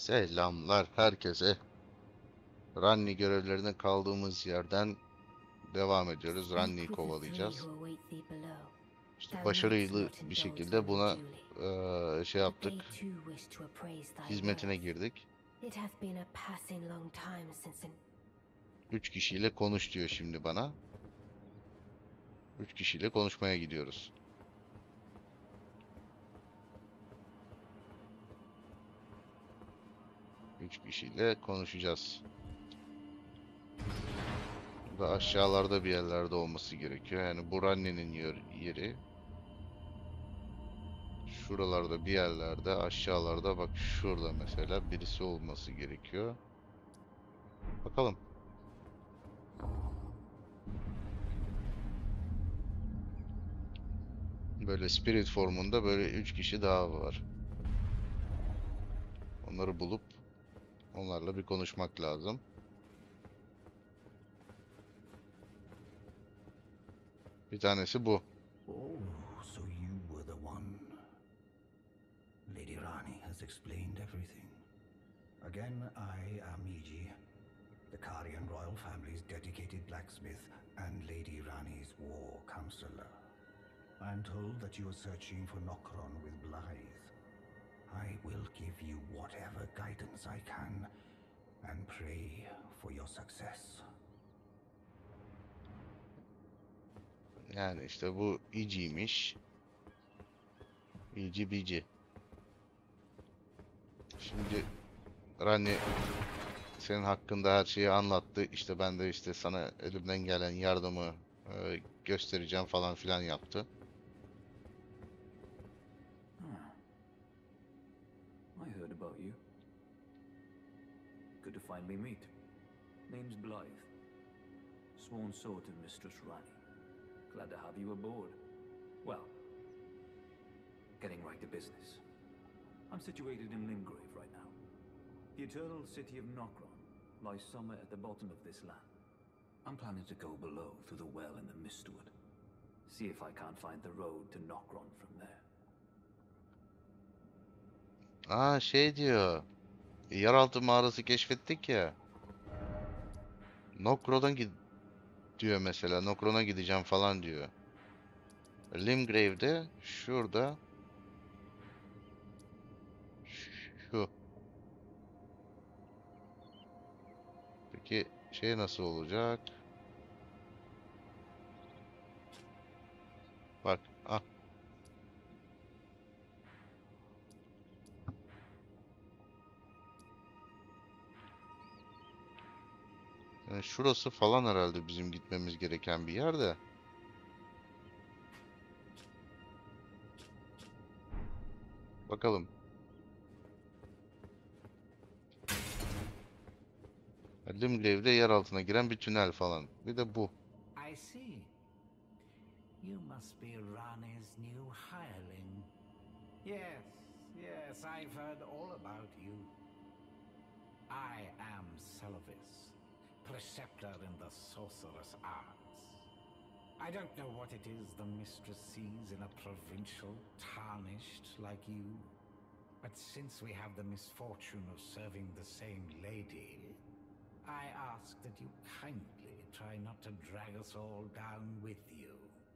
Selamlar herkese. Ranni görevlerine kaldığımız yerden devam ediyoruz. Ranni'yi Speak with the three kovalayacağız. who await thee below. İşte Thou needst başarılı not bir indulge şekilde them buna unduly, şey but yaptık. they too wish to appraise thy Hizmetine worth. girdik. It hath been a passing long time since an 3 kişiyle konuş diyor şimdi bana. 3 kişiyle konuşmaya gidiyoruz. Üç kişiyle konuşacağız. Bu da aşağılarda bir yerlerde olması gerekiyor. Yani bu Ranni'nin yeri. Şuralarda bir yerlerde, aşağılarda bak şurada mesela birisi olması gerekiyor. Bakalım. Böyle spirit formunda böyle 3 kişi daha var. Onları bulup onlarla bir konuşmak lazım. Bir tanesi bu. Oh, so you were the one. Lady Rani has explained everything. Again, I am Iji, the Karian royal family's dedicated blacksmith and Lady Rani's war counselor. I'm told that you are searching for Nokron with Blythe. I will give you whatever guidance I can and pray for your success. Yani işte bu İci'ymiş. İci bici. Şimdi Rani senin hakkında her şeyi anlattı. İşte ben de işte sana elimden gelen yardımı göstereceğim falan filan yaptı. I heard about you. Good to finally meet. Name's Blythe. Sworn sword to Mistress Rani. Glad to have you aboard. Well, getting right to business. I'm situated in Limgrave right now. The eternal city of Nokron lies somewhere at the bottom of this land. I'm planning to go below through the well in the Mistwood. See if I can't find the road to Nokron from there. Aa şey diyor. Yeraltı mağarası keşfettik ya. Nokro'dan diyor mesela. Nokron'a gideceğim falan diyor. Limgrave'de şurada şu. Peki şey nasıl olacak? Bak. Ah. Yani şurası falan herhalde bizim gitmemiz gereken bir yer de. Bakalım. Limgrave'de yer altına giren bir tünel falan. Bir de bu. I see. You must be Rani's new hireling. Yes, yes, I've heard all about you. I am Selvis, preceptor in the sorcerous arts. I don't know what it is the mistress sees in a provincial tarnished like you. But since we have the misfortune of serving the same lady, I ask that you kindly try not to drag us all down with you.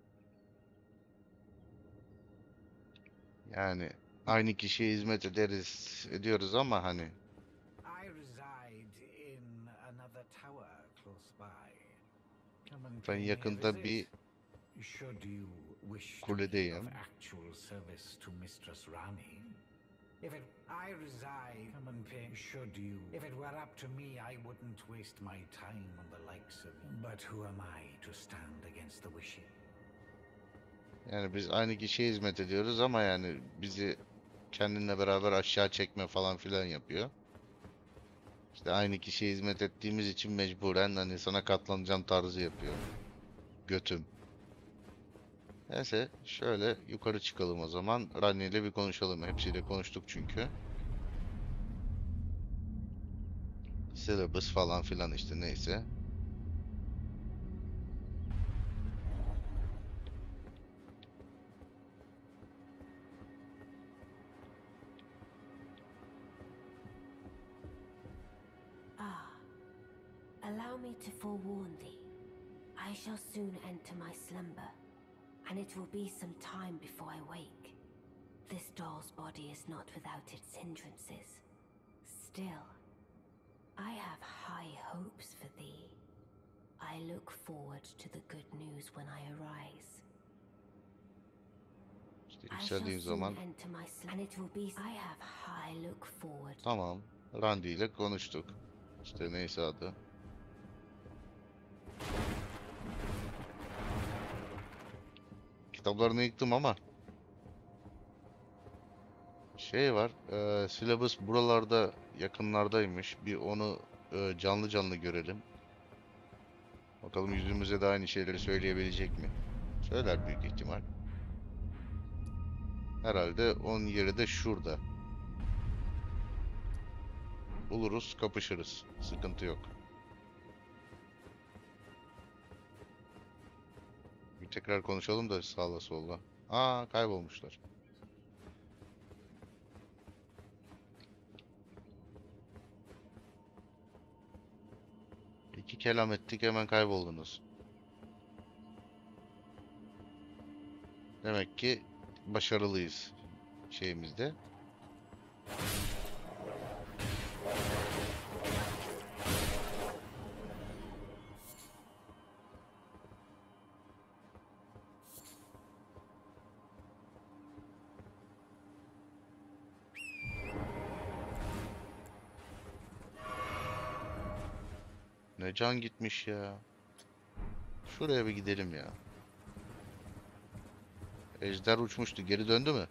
Yani aynı kişiye hizmet ediyoruz ama hani I reside in another tower close by. Come and ben pay me a yakında bir visit. Should you wish to be of kuledeyim. actual service to Mistress Rani. I reside, come and pay. Should you? If it were up to me, I wouldn't waste my time on the likes of you. But who am I to stand against the wishing? Yani biz aynı kişiye hizmet ediyoruz ama yani bizi kendinle beraber aşağı çekme falan filan yapıyor. İşte aynı kişiye hizmet ettiğimiz için mecburen hani sana katlanacağım tarzı yapıyor. Götüm. Neyse şöyle yukarı çıkalım o zaman. Rani ile bir konuşalım. Hepsiyle konuştuk çünkü. Syllabus falan filan işte neyse. Allow me to forewarn thee. I shall soon enter my slumber, and it will be some time before I wake. This doll's body is not without its hindrances. Still, I have high hopes for thee. I look forward to the good news when I arise. İşte I shall yükseldiğim soon zaman enter my and it will be. I have high look forward. tamam. Randy ile konuştuk. İşte neyse adı. Kitaplarını yıktım ama şey var. Syllabus buralarda yakınlardaymış. Bir onu canlı canlı görelim. Bakalım yüzümüze de aynı şeyleri söyleyebilecek mi? Söyler büyük ihtimal. Herhalde onun yeri de şurada. Buluruz, kapışırız. Sıkıntı yok. Bir tekrar konuşalım da sağla solla. Aa, kaybolmuşlar. İki kelam ettik, hemen kayboldunuz. Demek ki başarılıyız şeyimizde. Ne can gitmiş ya. Şuraya bir gidelim ya. Ejder uçmuştu. Geri döndü mü?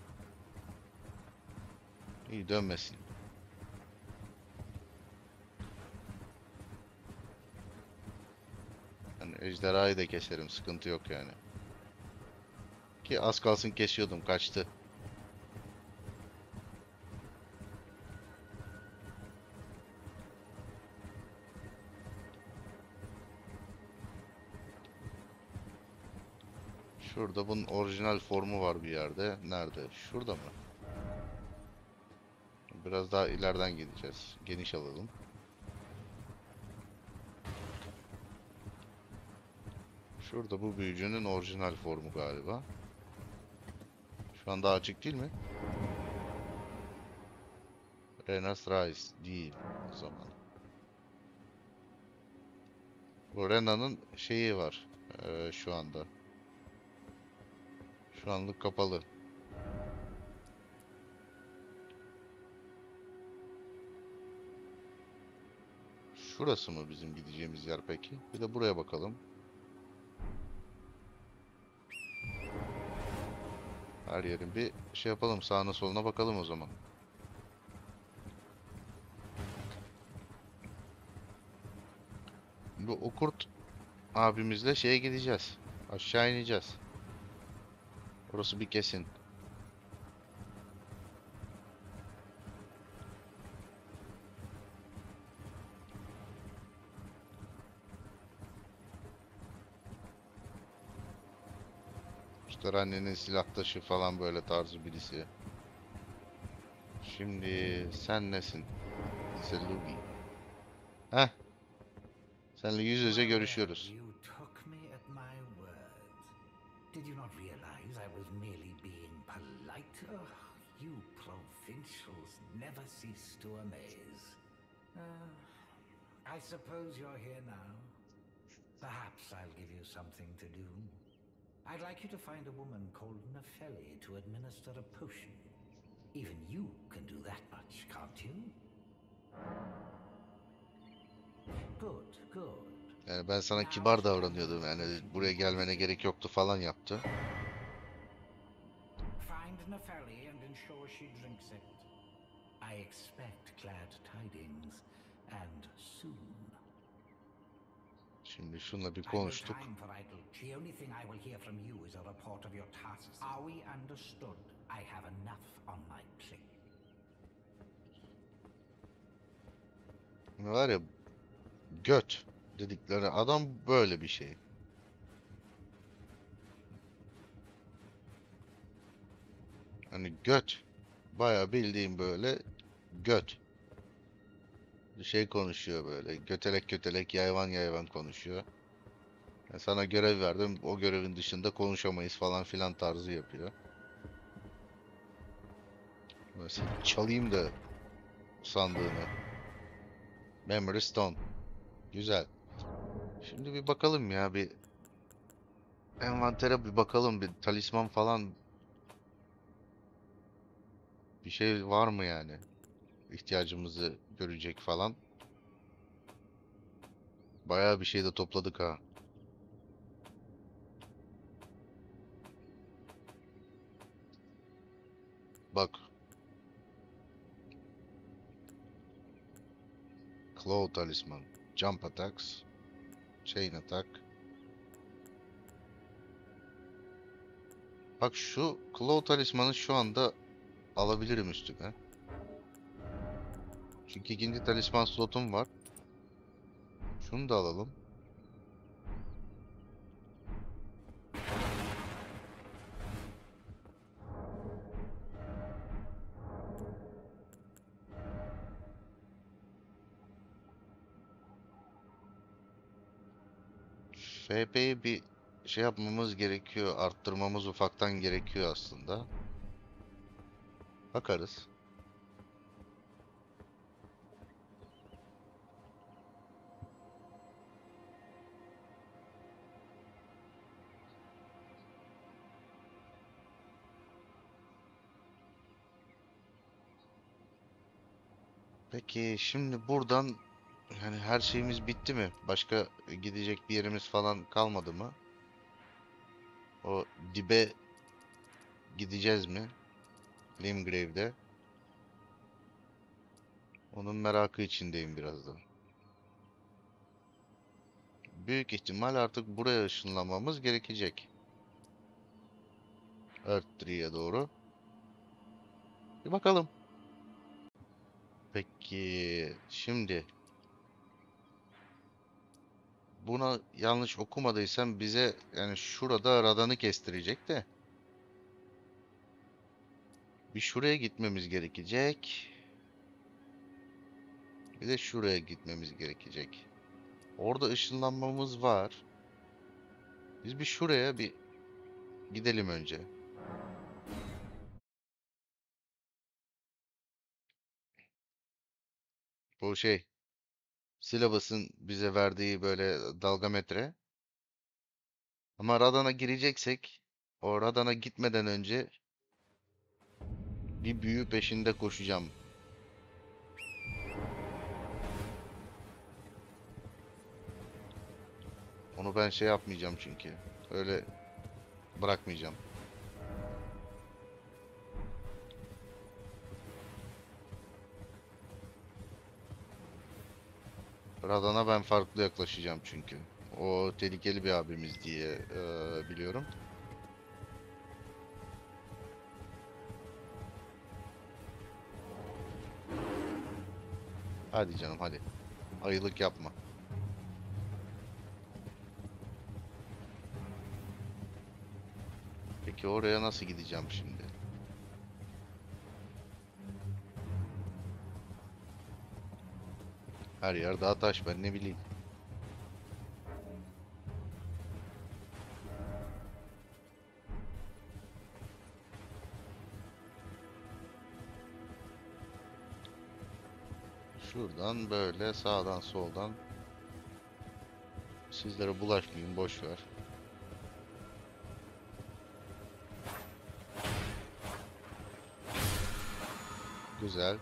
İyi, dönmesin. Yani ejderhayı da keserim. Sıkıntı yok yani. Ki az kalsın kesiyordum. Kaçtı. Şurada bunun orijinal formu var bir yerde. Nerede? Şurada mı? Biraz daha ileriden gideceğiz. Geniş alalım. Şurada bu büyücünün orijinal formu galiba. Şu anda açık değil mi? Rena's Rise değil o zaman. Bu Rena'nın şeyi var şu anda. Şu anlık kapalı. Şurası mı bizim gideceğimiz yer peki? Bir de buraya bakalım. Her yerin bir şey yapalım. Sağına soluna bakalım o zaman. Bu Okurt abimizle şeye gideceğiz. Aşağı ineceğiz. Orası bir kesin. İşte annenin silahtaşı falan böyle tarzı birisi. Şimdi sen nesin? Selugi. Heh. Seninle yüz yüze görüşüyoruz. You took me at my word. Did you not realize I was merely being polite? Oh, you provincials never cease to amaze. I suppose you're here now. Perhaps I'll give you something to do. I'd like you to find a woman called Nefeli to administer a potion. Even you can do that much, can't you? Good, good. Yani ben sana kibar davranıyordum, yani buraya gelmene gerek yoktu falan yaptı. Find Nefeli and ensure she drinks it. I expect glad tidings, and soon. Şimdi şunla bir I've no konuştuk. time for idle. The only thing I will hear from you is a report of your tasks. Are we understood? I have enough on my plate. Var ya, göt dedikleri adam böyle bir şey. Hani göt. Bayağı bildiğim böyle göt. Şey konuşuyor böyle. Götelek götelek, yayvan yayvan konuşuyor. Yani sana görev verdim. O görevin dışında konuşamayız falan filan tarzı yapıyor. Mesela çalayım da sandığını. Memory Stone. Güzel. Şimdi bir bakalım ya, bir envantere bir bakalım, bir talisman falan bir şey var mı yani? İhtiyacımızı görecek falan. Bayağı bir şey de topladık ha. Bak. Claw talisman. Jump attacks. Chain attack. Bak şu Claw talismanı şu anda alabilirim üstüne. Çünkü ikinci talisman slotum var. Şunu da alalım. FP'yi bir şey yapmamız gerekiyor. Arttırmamız ufaktan gerekiyor aslında. Bakarız. Peki şimdi buradan yani her şeyimiz bitti mi? Başka gidecek bir yerimiz falan kalmadı mı? O dibe gideceğiz mi? Limgrave'de. Onun merakı içindeyim biraz da. Büyük ihtimal artık buraya ışınlanmamız gerekecek. Earth Tree'ye doğru. Bir bakalım. Peki şimdi buna yanlış okumadıysam bize yani şurada radanı kestirecek de bir şuraya gitmemiz gerekecek. Bir de şuraya gitmemiz gerekecek. Orada ışınlanmamız var. Biz bir şuraya bir gidelim önce. Bu şey, Syllabus'ın bize verdiği böyle dalgametre. Ama radana gireceksek o radana gitmeden önce bir büyü peşinde koşacağım. Onu ben şey yapmayacağım çünkü. Öyle bırakmayacağım. Radana ben farklı yaklaşacağım çünkü. O tehlikeli bir abimiz diye biliyorum. Hadi canım hadi. Ayılık yapma. Peki oraya nasıl gideceğim şimdi? Her yer dağ taş, ben ne bileyim. Şuradan böyle sağdan soldan. Sizlere bulaşmayayım, boş ver. Güzel.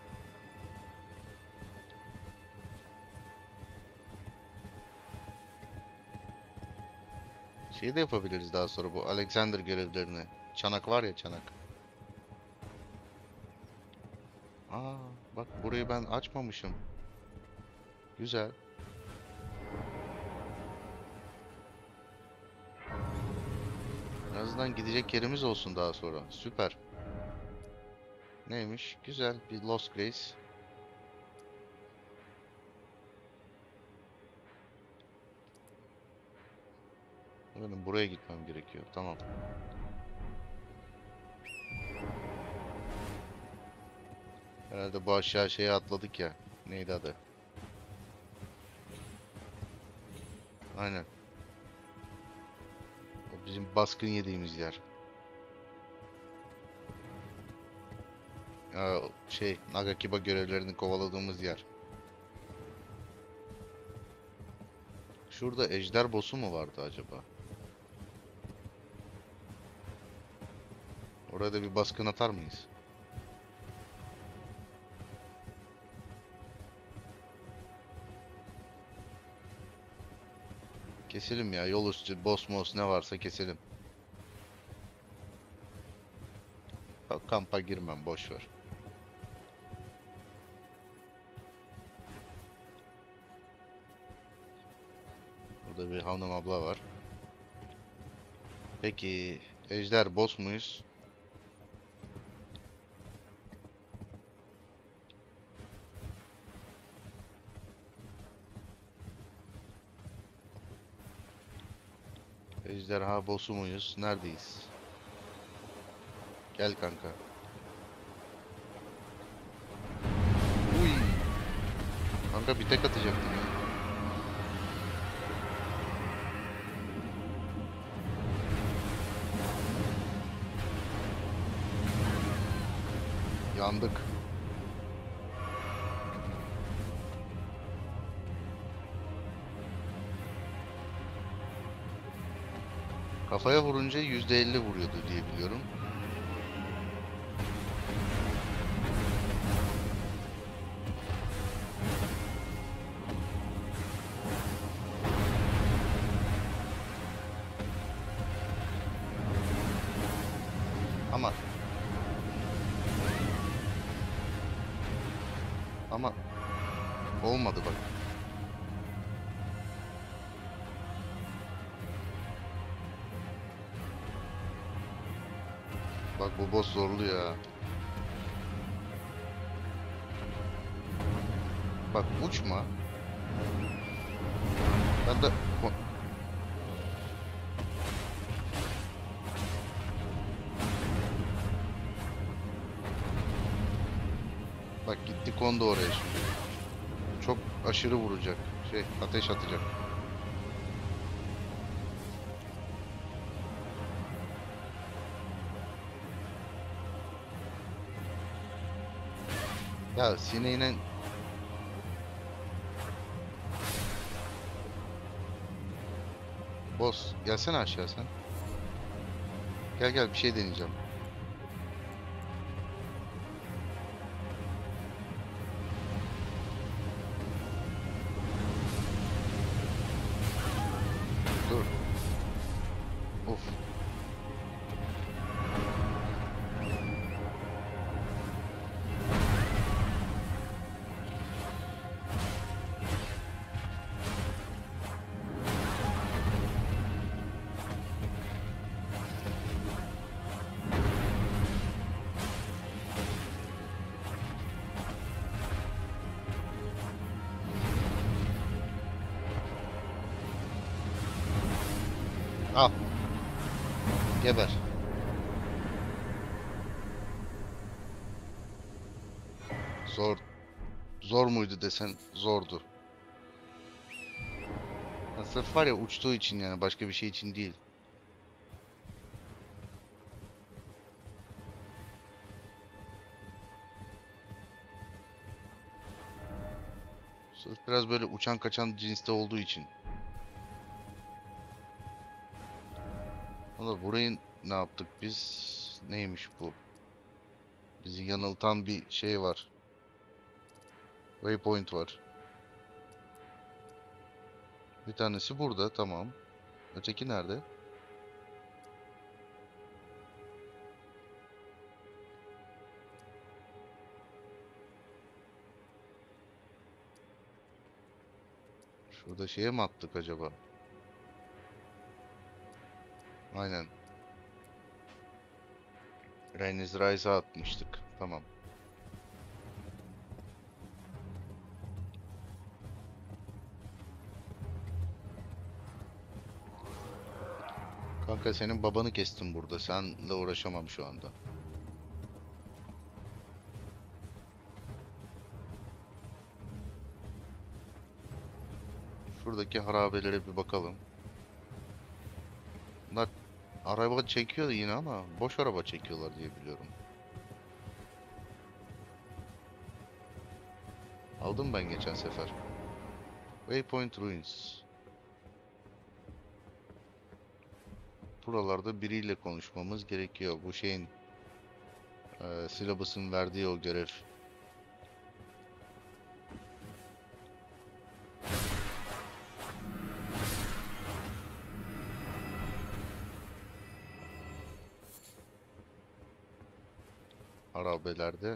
Şey de yapabiliriz daha sonra, bu Alexander görevlerini. Çanak var ya, çanak. Aa, bak burayı ben açmamışım. Güzel. En azından gidecek yerimiz olsun daha sonra. Süper. Neymiş? Güzel. Bir Lost Grace. Benim buraya gitmem gerekiyor. Tamam. Herhalde bu aşağı şeye atladık ya. Neydi adı? Aynen. O bizim baskın yediğimiz yer. Nagakiba görevlerini kovaladığımız yer. Şurada ejder boss'u mu vardı acaba? Orada bir baskın atar mıyız? Keselim ya, yol üstü boss moss ne varsa keselim. Bak, kampa girmem, boş ver. Burada bir hanım abla var. Peki ejder boss muyuz? Ejderha boss'u muyuz? Neredeyiz? Gel kanka. Uy. Kanka bir tek atacaktım ya. Yandık. Kafaya vurunca %50 vuruyordu diye biliyorum. Ama olmadı bak. Bak bu boss zorlu ya. Bak uçma. Ben de bak gitti kondu oraya şimdi. Çok aşırı vuracak. Ateş atacak. Ya sineğine boss gelsene aşağı sen. Gel bir şey deneyeceğim. Dur. Of. Al. Geber. Zor. Zor muydu desen zordu. Ya sırf var ya uçtuğu için, yani başka bir şey için değil. Sırf biraz böyle uçan kaçan cinste olduğu için. Valla burayı ne yaptık biz? Neymiş bu? Bizi yanıltan bir şey var. Waypoint var. Bir tanesi burada, tamam. Öteki nerede? Şurada şeye mi attık acaba? Aynen. Rhaenys Rise'a atmıştık. Tamam. Kanka senin babanı kestim burada. Senle uğraşamam şu anda. Şuradaki harabelere bir bakalım. Bunlar araba çekiyor yine ama boş araba çekiyorlar diye biliyorum. Aldım ben geçen sefer. Waypoint Ruins. Buralarda biriyle konuşmamız gerekiyor. Bu şeyin Syllabus'un verdiği o görev. Harabelerde.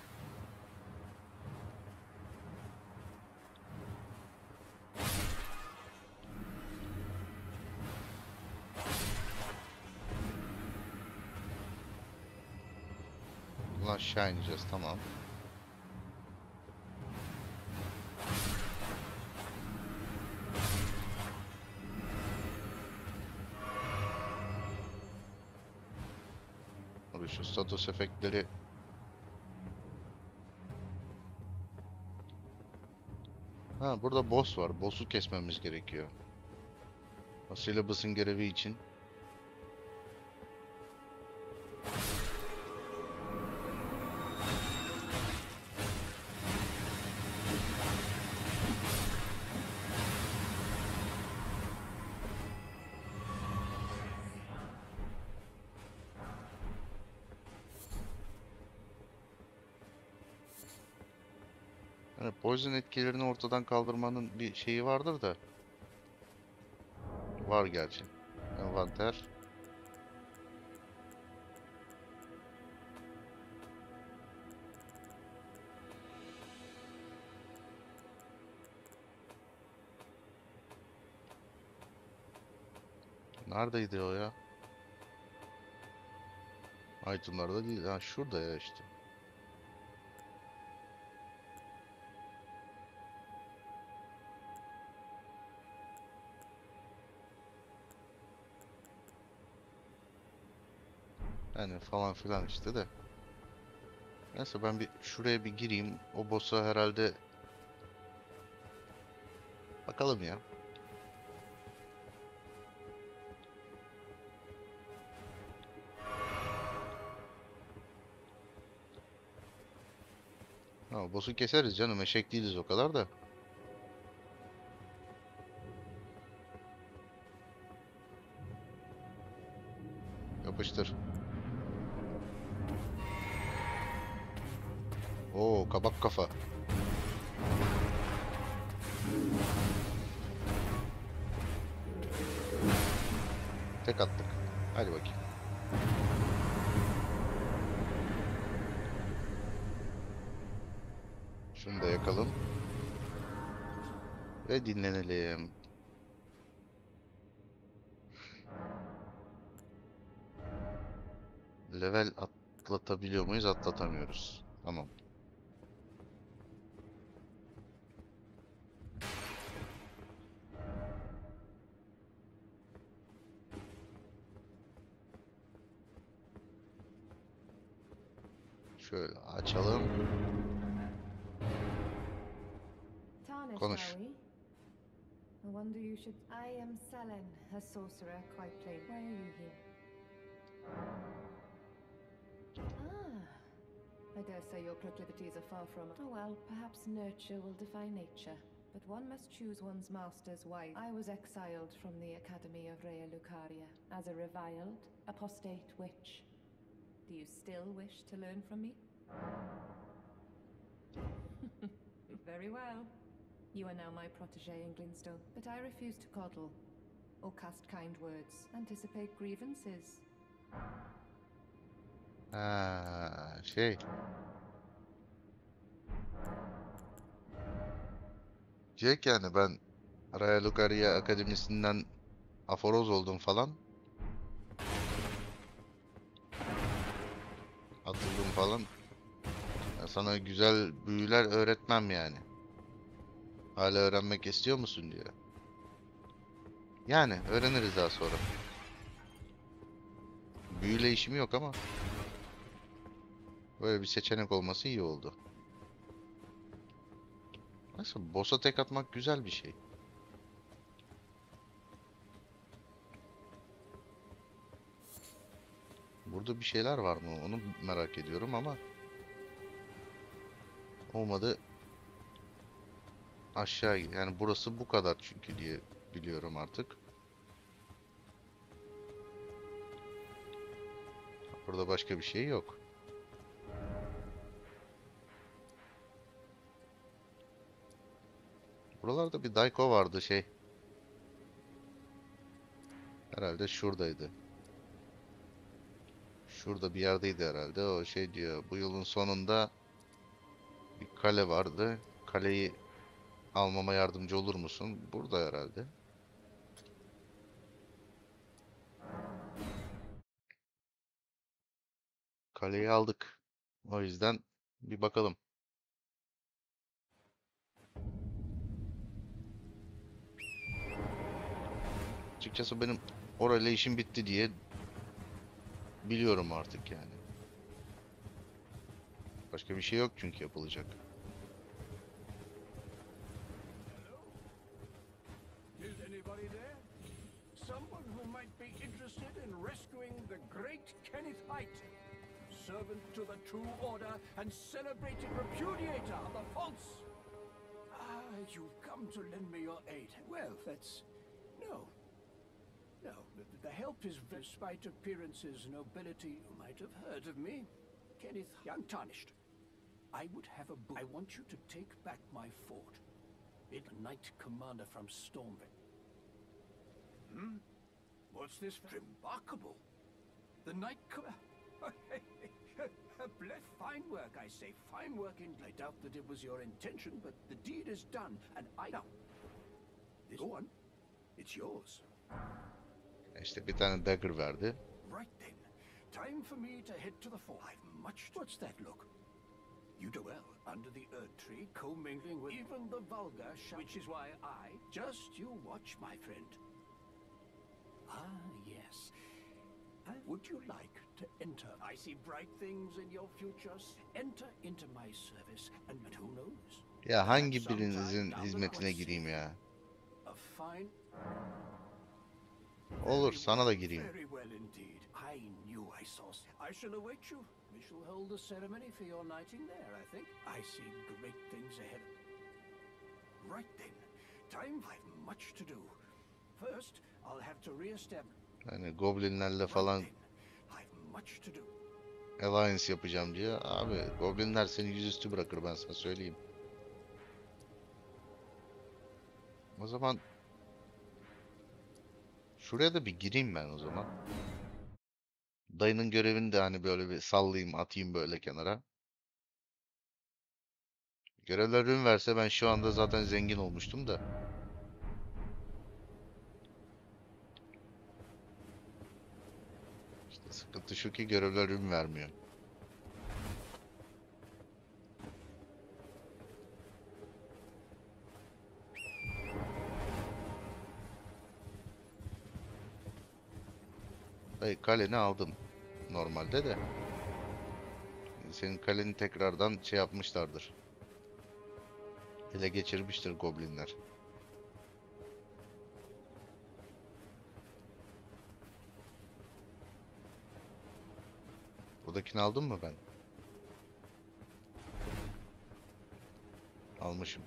Ulan aşağı ineceğiz, tamam. Abi şu status efektleri ha, burada boss var. Boss'u kesmemiz gerekiyor. O Syllabus'un görevi için. Yani poison etkilerini ortadan kaldırmanın bir şeyi vardır da. Var gerçi. Envanter. Neredeydi o ya? Itemlarda değil. Ha, şurada ya işte. Yani falan filan işte de. Neyse ben bir şuraya bir gireyim. O boss'a herhalde bakalım ya. Ha, boss'u keseriz canım. Eşek değiliz o kadar da. Yapıştır. Oo, kabak kafa. Tek attık. Hadi bakayım. Şunu da yakalım. Ve dinlenelim. Level atlatabiliyor muyuz? Atlatamıyoruz. Tamam. Şöyle açalım. Tarnish, Konuş. are we? I wonder you should. I am Selen, a sorcerer, quite plain. Why are you here? Ah, I dare say your proclivities are far from. Oh well, perhaps nurture will defy nature. But one must choose one's masters wisely. I was exiled from the Academy of Rhea Lucaria as a reviled, apostate witch. Do you still wish to learn from me? Very well. You are now my protege in Glinstone, but I refuse to coddle or cast kind words, anticipate grievances. Ha, şey. Diyecek yani ben Raya Lucaria Akademisi'nden aforoz oldum falan. Atıldım falan. Ya sana güzel büyüler öğretmem yani. Hala öğrenmek istiyor musun diyor. Yani öğreniriz daha sonra. Büyüyle işim yok ama böyle bir seçenek olması iyi oldu. Nasıl boss'a tek atmak güzel bir şey. Burada bir şeyler var mı? Onu merak ediyorum ama olmadı aşağı yani burası bu kadar çünkü diye biliyorum artık. Burada başka bir şey yok. Buralarda bir Dayko vardı şey. Herhalde şuradaydı. Şurada bir yerdeydi herhalde. O şey diyor. Bu yılın sonunda bir kale vardı. Kaleyi almama yardımcı olur musun? Burada herhalde. Kaleyi aldık. O yüzden bir bakalım. Açıkçası benim orayla işim bitti diye biliyorum artık yani. Başka bir şey yok çünkü yapılacak. Is anybody there? Someone who might be interested in rescuing the great Kenneth Haight, servant to the True Order and celebrated repudiator of the false. Ah, you've come to lend me your aid. Well, that's... No. No, the help is despite appearances, nobility. You might have heard of me. Kenneth, untarnished. I would have a book. I want you to take back my fort. It a knight commander from Stormwind. Hmm? What's this? Remarkable. The knight bless fine work, I say. Fine work indeed. I doubt that it was your intention, but the deed is done, and I now. Go on. It's yours. İşte bir tane dagger verdi. Right then. Time for me to head to the fort. I've much. What's that look? You do well under the Erd tree, commingling with even the vulgar, which is why just you watch, my friend. Ah, yes. Would you like to enter? I see bright things in your futures. Enter into my service, and who knows? Ya hangi birinizin hizmetine gireyim ya? A fine. Olur, sana da gireyim. Very well indeed. I knew I saw. I shall await you. We shall hold a ceremony for your knighting there, I think. I see great things ahead. Right then. Time I've much to do. First, I'll have to re-establish. Hani goblinlerle falan I've much to do. alliance yapacağım diye. Abi goblinler seni yüzüstü bırakır ben sana söyleyeyim. O zaman şuraya da bir gireyim ben o zaman. Dayının görevini de hani böyle bir sallayayım, atayım böyle kenara. Görevler ürün verse ben şu anda zaten zengin olmuştum da. İşte sıkıntı şu ki görevler ürün vermiyor. Dayı kaleni aldım normalde de. Senin kaleni tekrardan şey yapmışlardır. Ele geçirmiştir goblinler. Buradakini aldım mı ben? Almışım.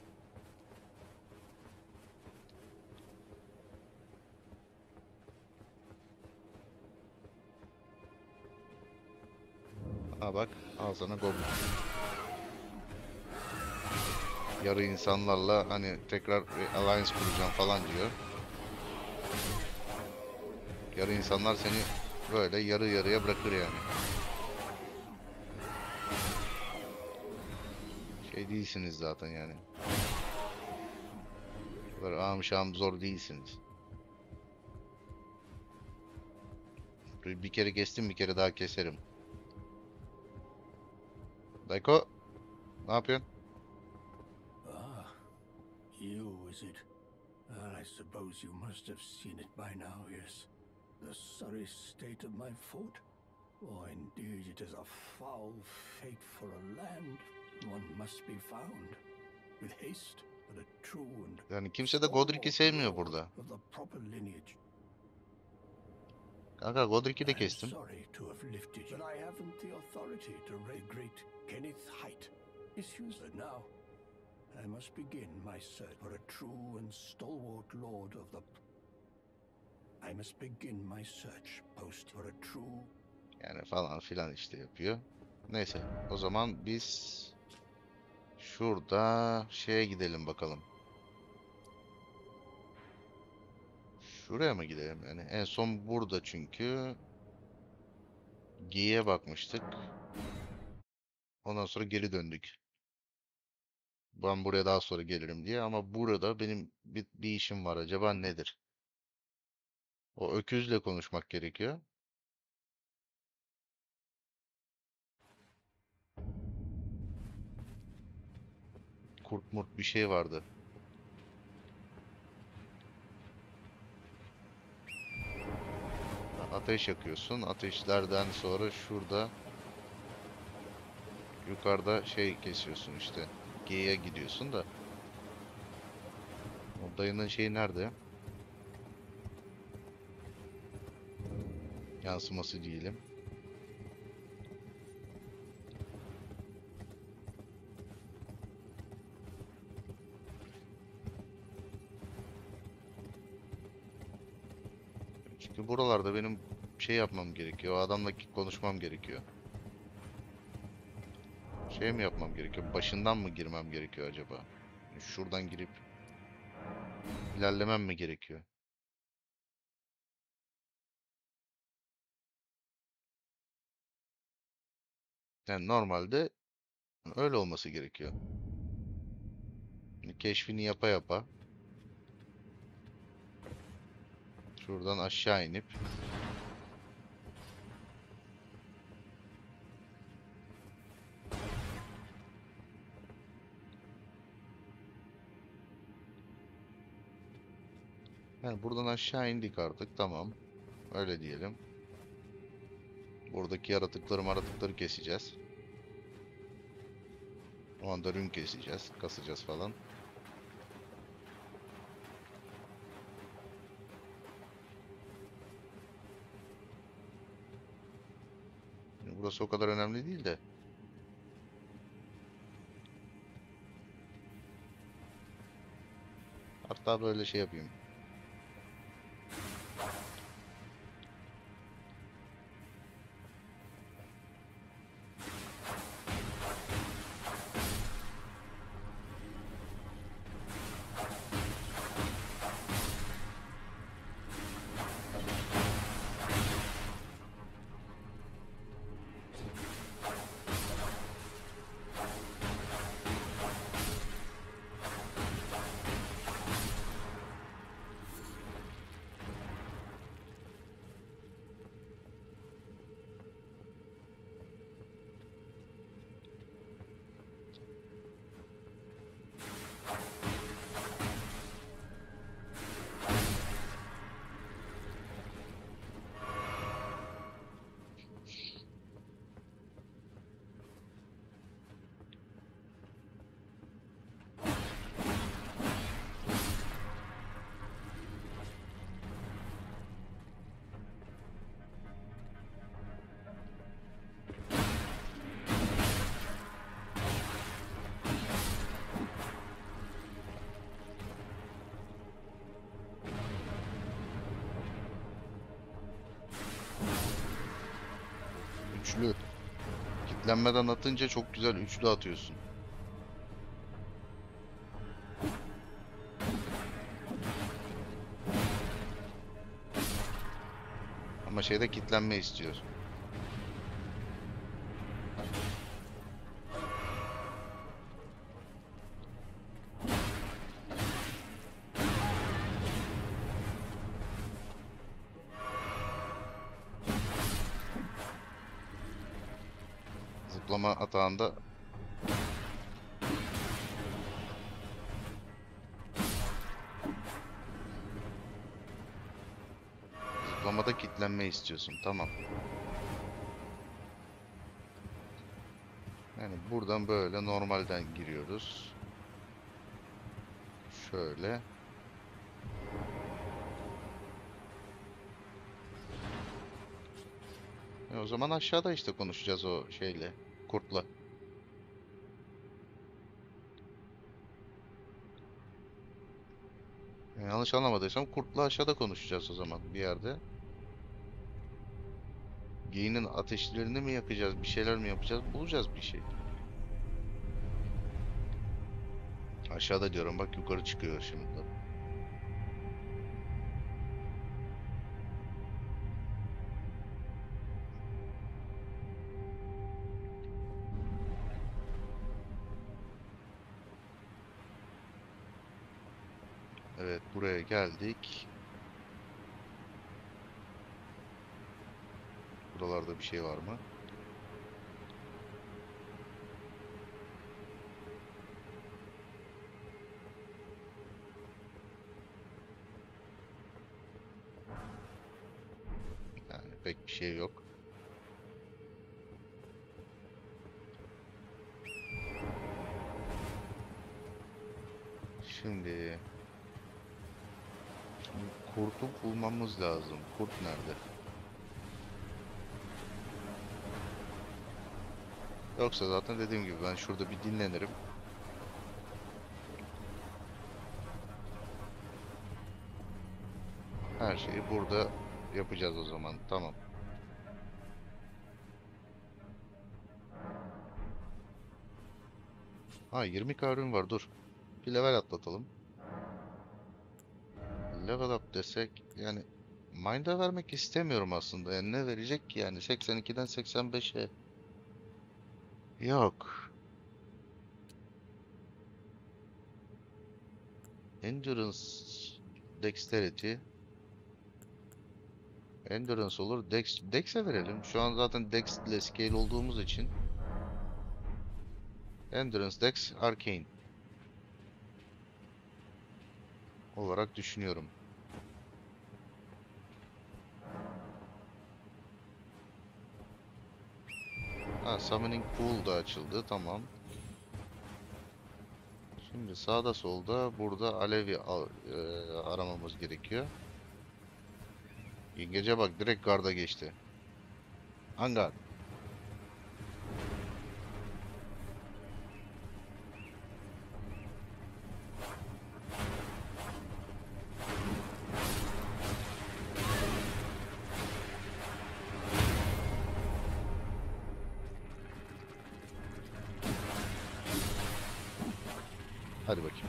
Ha bak, al sana goblin. Yarı insanlarla hani tekrar alliance kuracağım falan diyor. Yarı insanlar seni böyle yarı yarıya bırakır yani. Şey değilsiniz zaten yani. Böyle ağam şam zor değilsiniz. Bir kere kestim, bir kere daha keserim. Dayko, ne yapıyorsun? Ah, you is it? I suppose you must have seen it by now, yes. The sorry state of my fort? Oh, indeed, it is a foul fate for a land. One must be found. With haste, but a true and Yani kimse de Godric'i sevmiyor burada. of the proper lineage. Kanka Godric'i de I'm kestim. sorry to have lifted you, but I haven't the authority to raid great Kenneth Height. Issues that now I must begin my search for a true and stalwart lord of the... I must begin my search post for a true... Yani falan filan işte yapıyor. Neyse o zaman biz şurada şeye gidelim bakalım. Şuraya mı gidelim yani? En son burada çünkü Gee'ye bakmıştık. Ondan sonra geri döndük. Ben buraya daha sonra gelirim diye ama burada benim bir işim var. Acaba nedir? O öküzle konuşmak gerekiyor. Kurt murt bir şey vardı. Ateş yakıyorsun. Ateşlerden sonra şurada yukarıda şey kesiyorsun işte. Gee'ye gidiyorsun da. O dayının şeyi nerede? Yansıması diyelim. Çünkü buralarda benim şey yapmam gerekiyor. O adamla konuşmam gerekiyor. Şey mi yapmam gerekiyor? Başından mı girmem gerekiyor acaba? Şuradan girip ilerlemem mi gerekiyor? Yani normalde öyle olması gerekiyor. Keşfini yapa yapa şuradan aşağı inip yani buradan aşağı indik artık, tamam. Öyle diyelim. Buradaki yaratıkları keseceğiz. O anda rün keseceğiz, kasacağız falan. Burası o kadar önemli değil de. Hatta böyle şey yapayım. Üçlü. Kitlenmeden atınca çok güzel üçlü atıyorsun. Ama şeyde kitlenme istiyor. Zıplama atağında zıplamada kitlenme istiyorsun. Tamam. Yani buradan böyle normalden giriyoruz. Şöyle. O zaman aşağıda işte konuşacağız o şeyle, kurtla. Yanlış anlamadıysam kurtla aşağıda konuşacağız o zaman bir yerde. Geyinin ateşlerini mi yakacağız, bir şeyler mi yapacağız? Bulacağız bir şey. Aşağıda diyorum, bak yukarı çıkıyor şimdi. Evet, buraya geldik. Buralarda bir şey var mı? Yani pek bir şey yok. Şimdi kurtu bulmamız lazım. Kurt nerede? Yoksa zaten dediğim gibi ben şurada bir dinlenirim. Her şeyi burada yapacağız o zaman. Tamam. Ha, 20 ürün var, dur. Bir level atlatalım. Level up desek yani Mind'a vermek istemiyorum aslında. Yani ne verecek ki yani 82'den 85'e? Yok. Endurance, Dexterity. Endurance olur. Dex'e verelim. Şu an zaten Dex ile scale olduğumuz için. Endurance, Dex, Arcane olarak düşünüyorum. Ha, Summoning Pool da açıldı. Tamam. Şimdi sağda solda burada Alevi aramamız gerekiyor. Yengece bak, direkt garda geçti. Hangar. Hadi bakayım.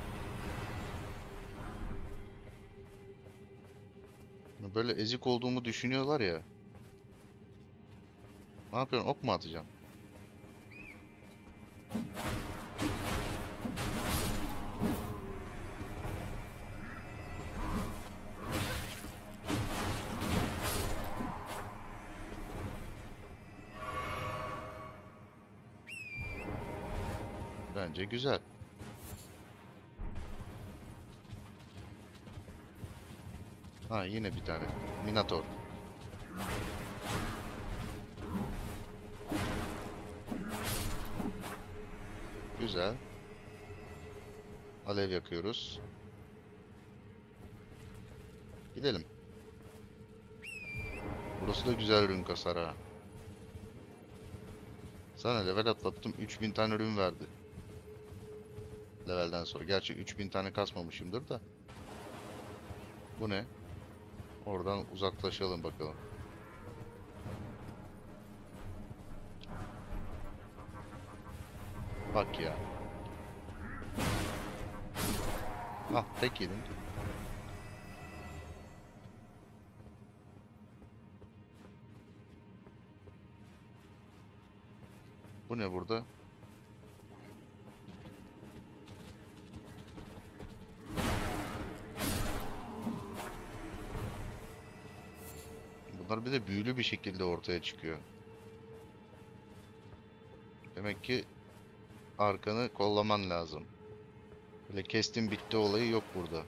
Böyle ezik olduğumu düşünüyorlar ya. Ne yapıyorsun? Ok mu atacağım? Bence güzel. Ha, yine bir tane. Minator. Güzel. Alev yakıyoruz. Gidelim. Burası da güzel ürün kasar ha. Sana level atlattım. 3000 tane ürün verdi. Levelden sonra. Gerçi 3000 tane kasmamışımdır da. Bu ne? Oradan uzaklaşalım bakalım. Bak ya. Ah, tek yedim. Bu ne burada? Bunlar bir de büyülü bir şekilde ortaya çıkıyor. Demek ki arkanı kollaman lazım. Böyle kestim bitti olayı yok burada.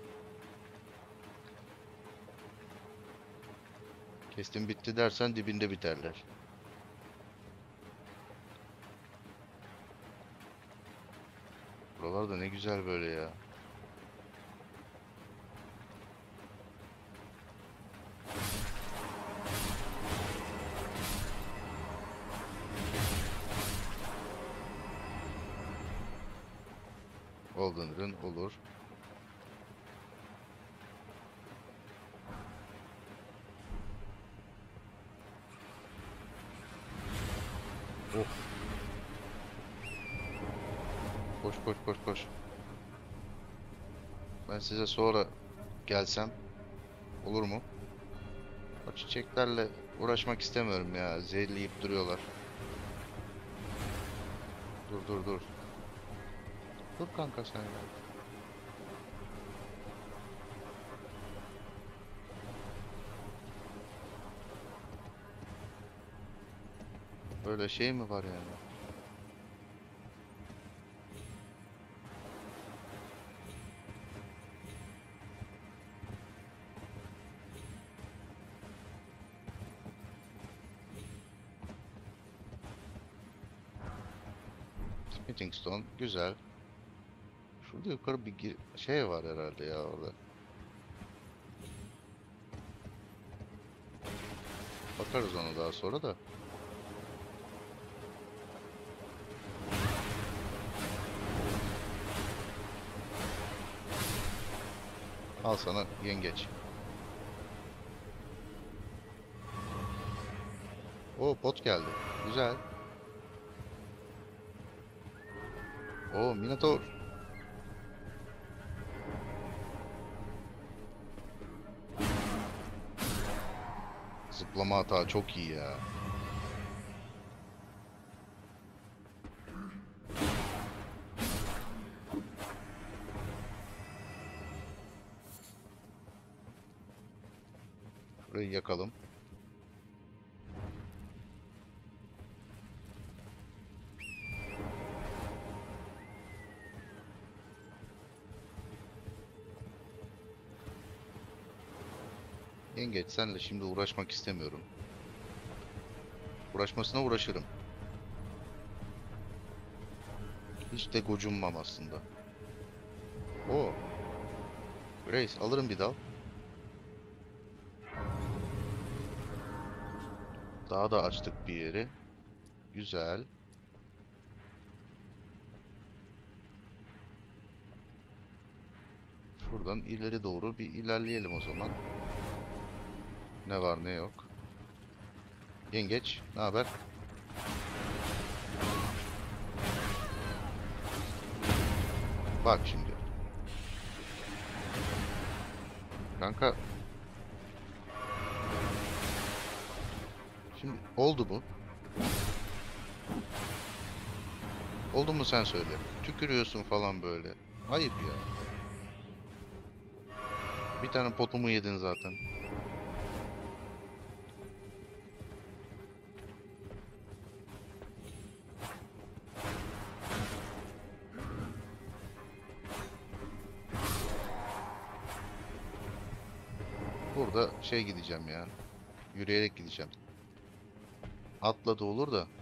Kestim bitti dersen dibinde biterler. Buralar da ne güzel böyle ya. Golden Rune olur. Oh. Koş koş koş koş. Ben size sonra gelsem olur mu? O çiçeklerle uğraşmak istemiyorum ya. Zehirleyip duruyorlar. Dur dur dur. Dur kanka sen ya. Böyle şey mi var yani? Smithing Stone güzel. Şurada yukarı bir şey var herhalde ya orada. Bakarız ona daha sonra da. Al sana yengeç. O bot geldi. Güzel. O Minotaur. Zıplama hata çok iyi ya. Burayı yakalım. Yengeç senle şimdi uğraşmak istemiyorum. Uğraşmasına uğraşırım. Hiç de gocunmam aslında. O. Grace alırım bir dal. Daha da açtık bir yeri. Güzel. Şuradan ileri doğru bir ilerleyelim o zaman. Ne var ne yok. Yengeç, ne haber? Bak şimdi. Kanka. Şimdi oldu mu? Oldu mu sen söyle. Tükürüyorsun falan böyle. Ayıp ya. Bir tane potumu yedin zaten. Burada şey gideceğim ya. Yürüyerek gideceğim. Atla da olur da.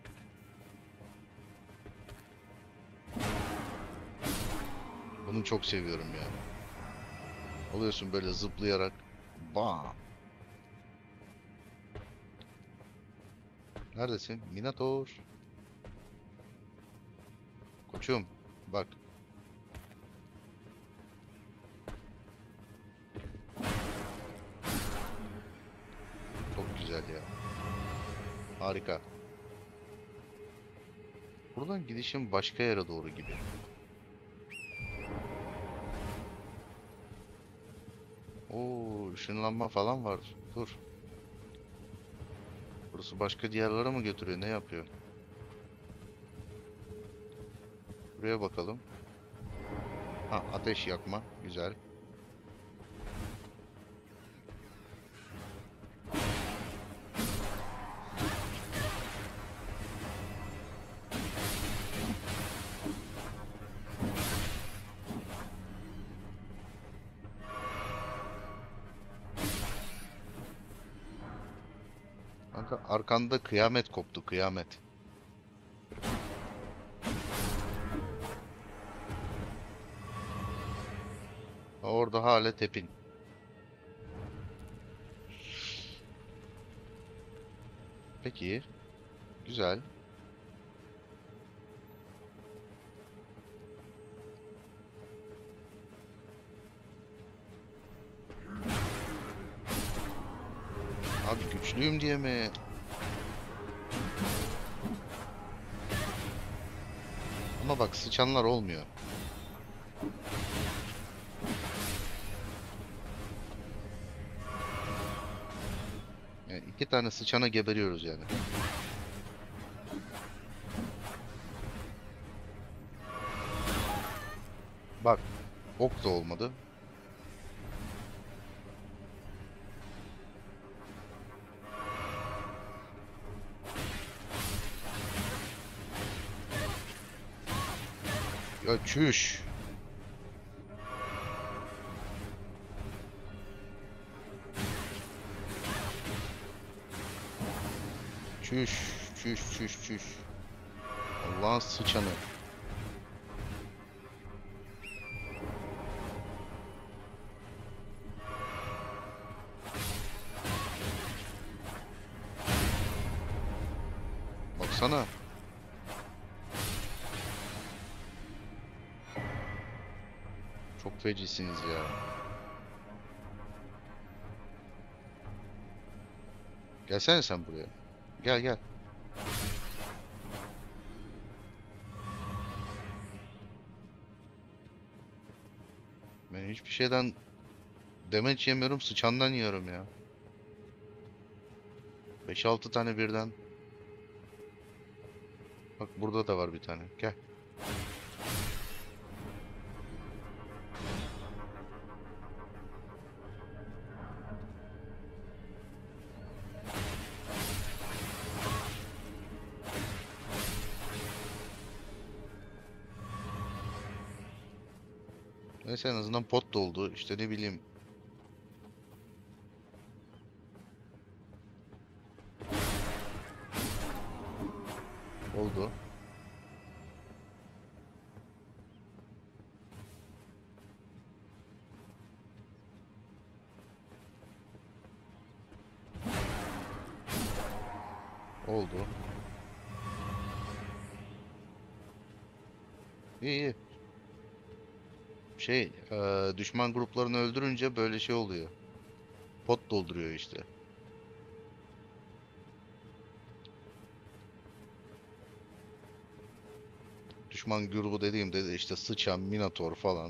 Bunu çok seviyorum ya. Oluyorsun böyle zıplayarak. Bam. Neredesin? Minotaur. Koçum. Bak. Çok güzel ya. Harika. Buradan gidişim başka yere doğru gibi. Oo, ışınlanma falan var. Dur. Burası başka diyarlara mı götürüyor? Ne yapıyor? Buraya bakalım. Ha, ateş yakma. Güzel. Kanka arkanda kıyamet koptu. Kıyamet. Orada hala tepin. Peki. Güzel. Güçlüyüm diye mi? Ama bak sıçanlar olmuyor. Yani 2 tane sıçana geberiyoruz yani. Bak, ok da olmadı. Ya çüş. Çüş, çüş, çüş, çüş. Allah'ın sıçanı. Baksana. Çok fecisiniz ya. Gelsene sen buraya. Gel gel. Ben hiçbir şeyden damage yemiyorum, sıçandan yiyorum ya. 5-6 tane birden. Bak burada da var bir tane. Gel. Neyse en azından pot doldu. İşte ne bileyim. Oldu. Oldu. İyi iyi. Düşman gruplarını öldürünce böyle şey oluyor. Pot dolduruyor işte. Düşman grubu dediğimde de işte sıçan, minotor falan.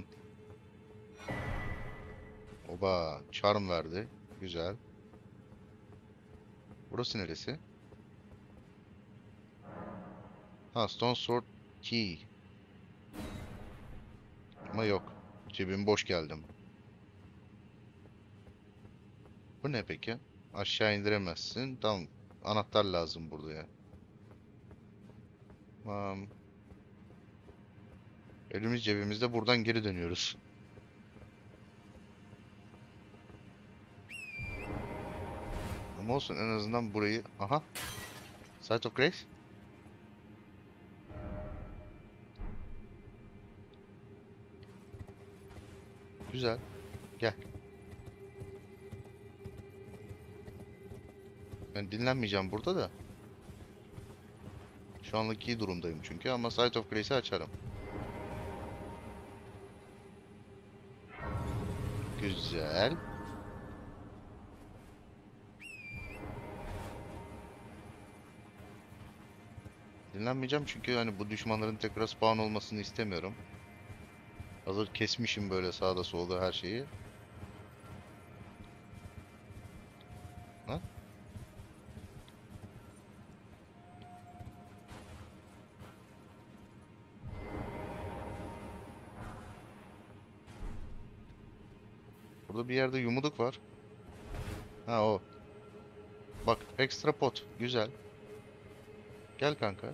Oba, charm verdi. Güzel. Burası neresi? Ha, Stone Sword Key. Ama yok. Cebim boş geldim. Bu ne peki? Aşağı indiremezsin. Tamam. Anahtar lazım burada ya. Tamam. Elimiz cebimizde, buradan geri dönüyoruz. Ama olsun, en azından burayı... Aha. Site of Grace. Güzel. Gel. Ben dinlenmeyeceğim burada da. Şu anlık iyi durumdayım çünkü, ama Site of Grace'i açarım. Güzel. Dinlenmeyeceğim çünkü hani bu düşmanların tekrar spawn olmasını istemiyorum. Hazır kesmişim böyle sağda solda her şeyi. Ha? Burada bir yerde yumuduk var. Ha, o. Bak, ekstra pot. Güzel. Gel kanka.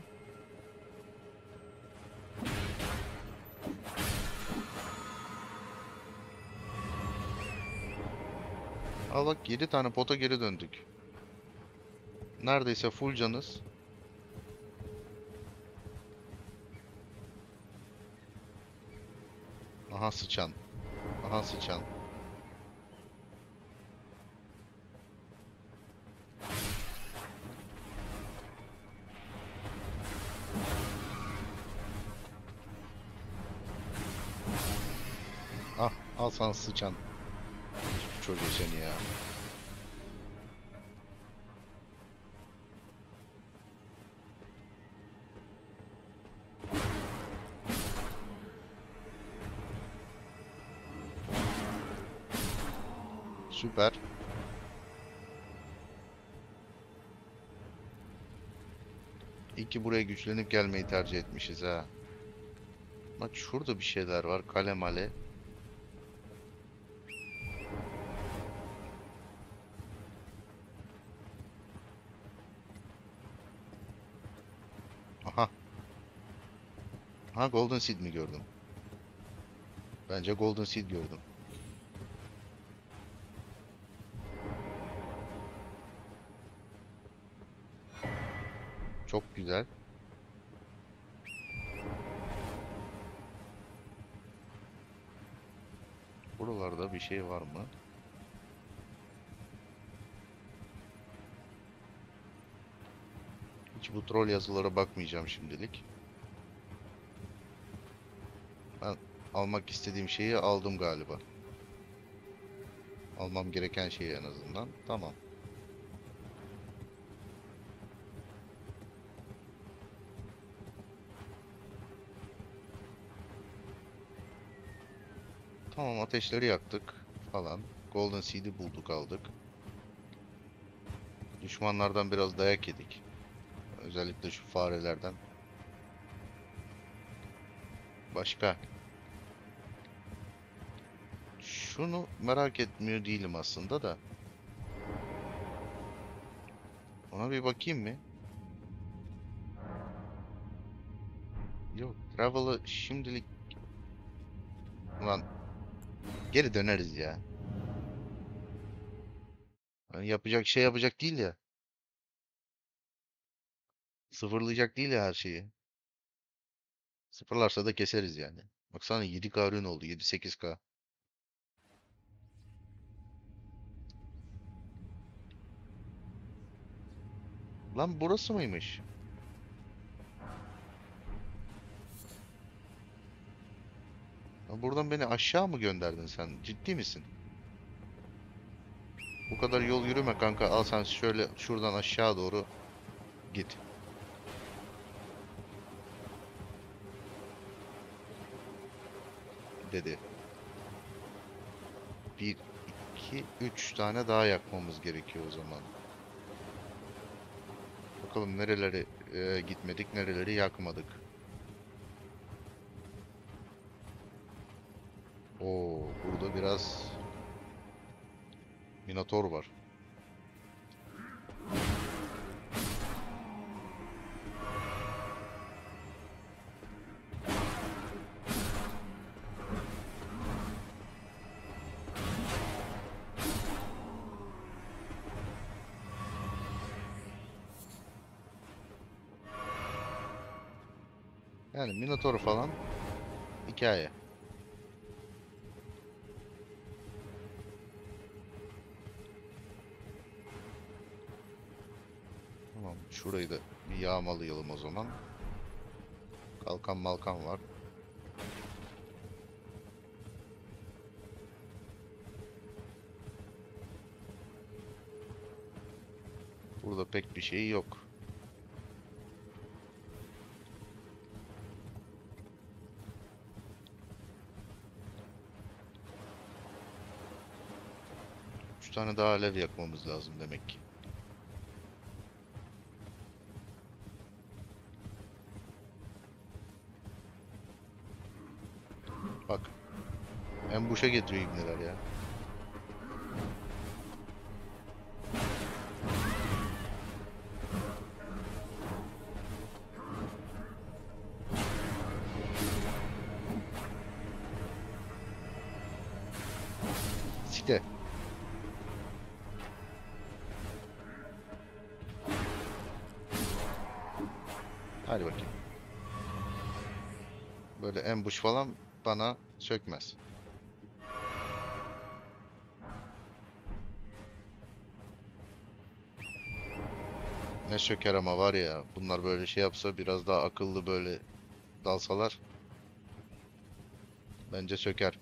Al bak, 7 tane pota geri döndük. Neredeyse full canız. Aha sıçan. Aha sıçan. Ah, al sana sıçan. Çocuğu seni ya. Süper. İyi ki buraya güçlenip gelmeyi tercih etmişiz ha. Bak şurada bir şeyler var. Kale male. Aha. Ha, Golden Seed mi gördüm? Bence Golden Seed gördüm. Çok güzel. Buralarda bir şey var mı? Hiç bu troll yazılara bakmayacağım şimdilik. Ben almak istediğim şeyi aldım galiba. Almam gereken şeyi en azından. Tamam. Tamam, ateşleri yaktık falan. Golden Seed'i bulduk, aldık. Düşmanlardan biraz dayak yedik. Özellikle şu farelerden. Başka? Şunu merak etmiyor değilim aslında da. Ona bir bakayım mı? Yok, Travel'ı şimdilik... Ulan geri döneriz ya. Hani yapacak şey yapacak değil ya. Sıfırlayacak değil ya her şeyi. Sıfırlarsa da keseriz yani. Baksana 7K ürün oldu. 7-8K. Lan burası mıymış? Lan buradan beni aşağı mı gönderdin sen? Ciddi misin? Bu kadar yol yürüme kanka. Al sen şöyle şuradan aşağı doğru git. Dedi. 1, 2, 3 tane daha yakmamız gerekiyor o zaman. Bakalım nereleri gitmedik, nereleri yakmadık. Oo, burada biraz Minotaur var. Yani Minotaur falan hikaye. Tamam, şurayı da bir yağmalayalım o zaman. Kalkan malkan var. Burada pek bir şey yok. Üç tane daha alev yakmamız lazım demek ki. Bak. Ambuş'a getiriyor ibneler ya. Site. Hadi bakayım. Böyle ambush falan bana sökmez. Ne söker ama var ya, bunlar böyle şey yapsa, biraz daha akıllı böyle dalsalar bence söker.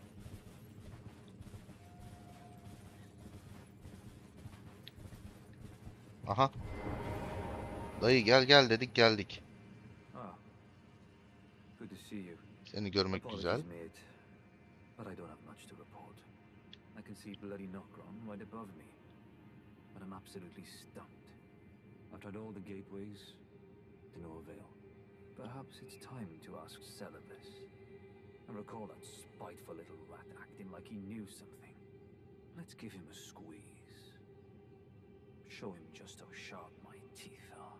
Aha. Dayı gel gel dedik, geldik. Ah, good to see you. Seni görmek güzel. Apologies, mate, but I don't have much to report. I can see bloody Nokron right above me, but I'm absolutely stumped. I've tried all the gateways, to no avail. Perhaps it's time to ask Celebes. I recall that spiteful little rat acting like he knew something. Let's give him a squeeze. Show him just how sharp my teeth are.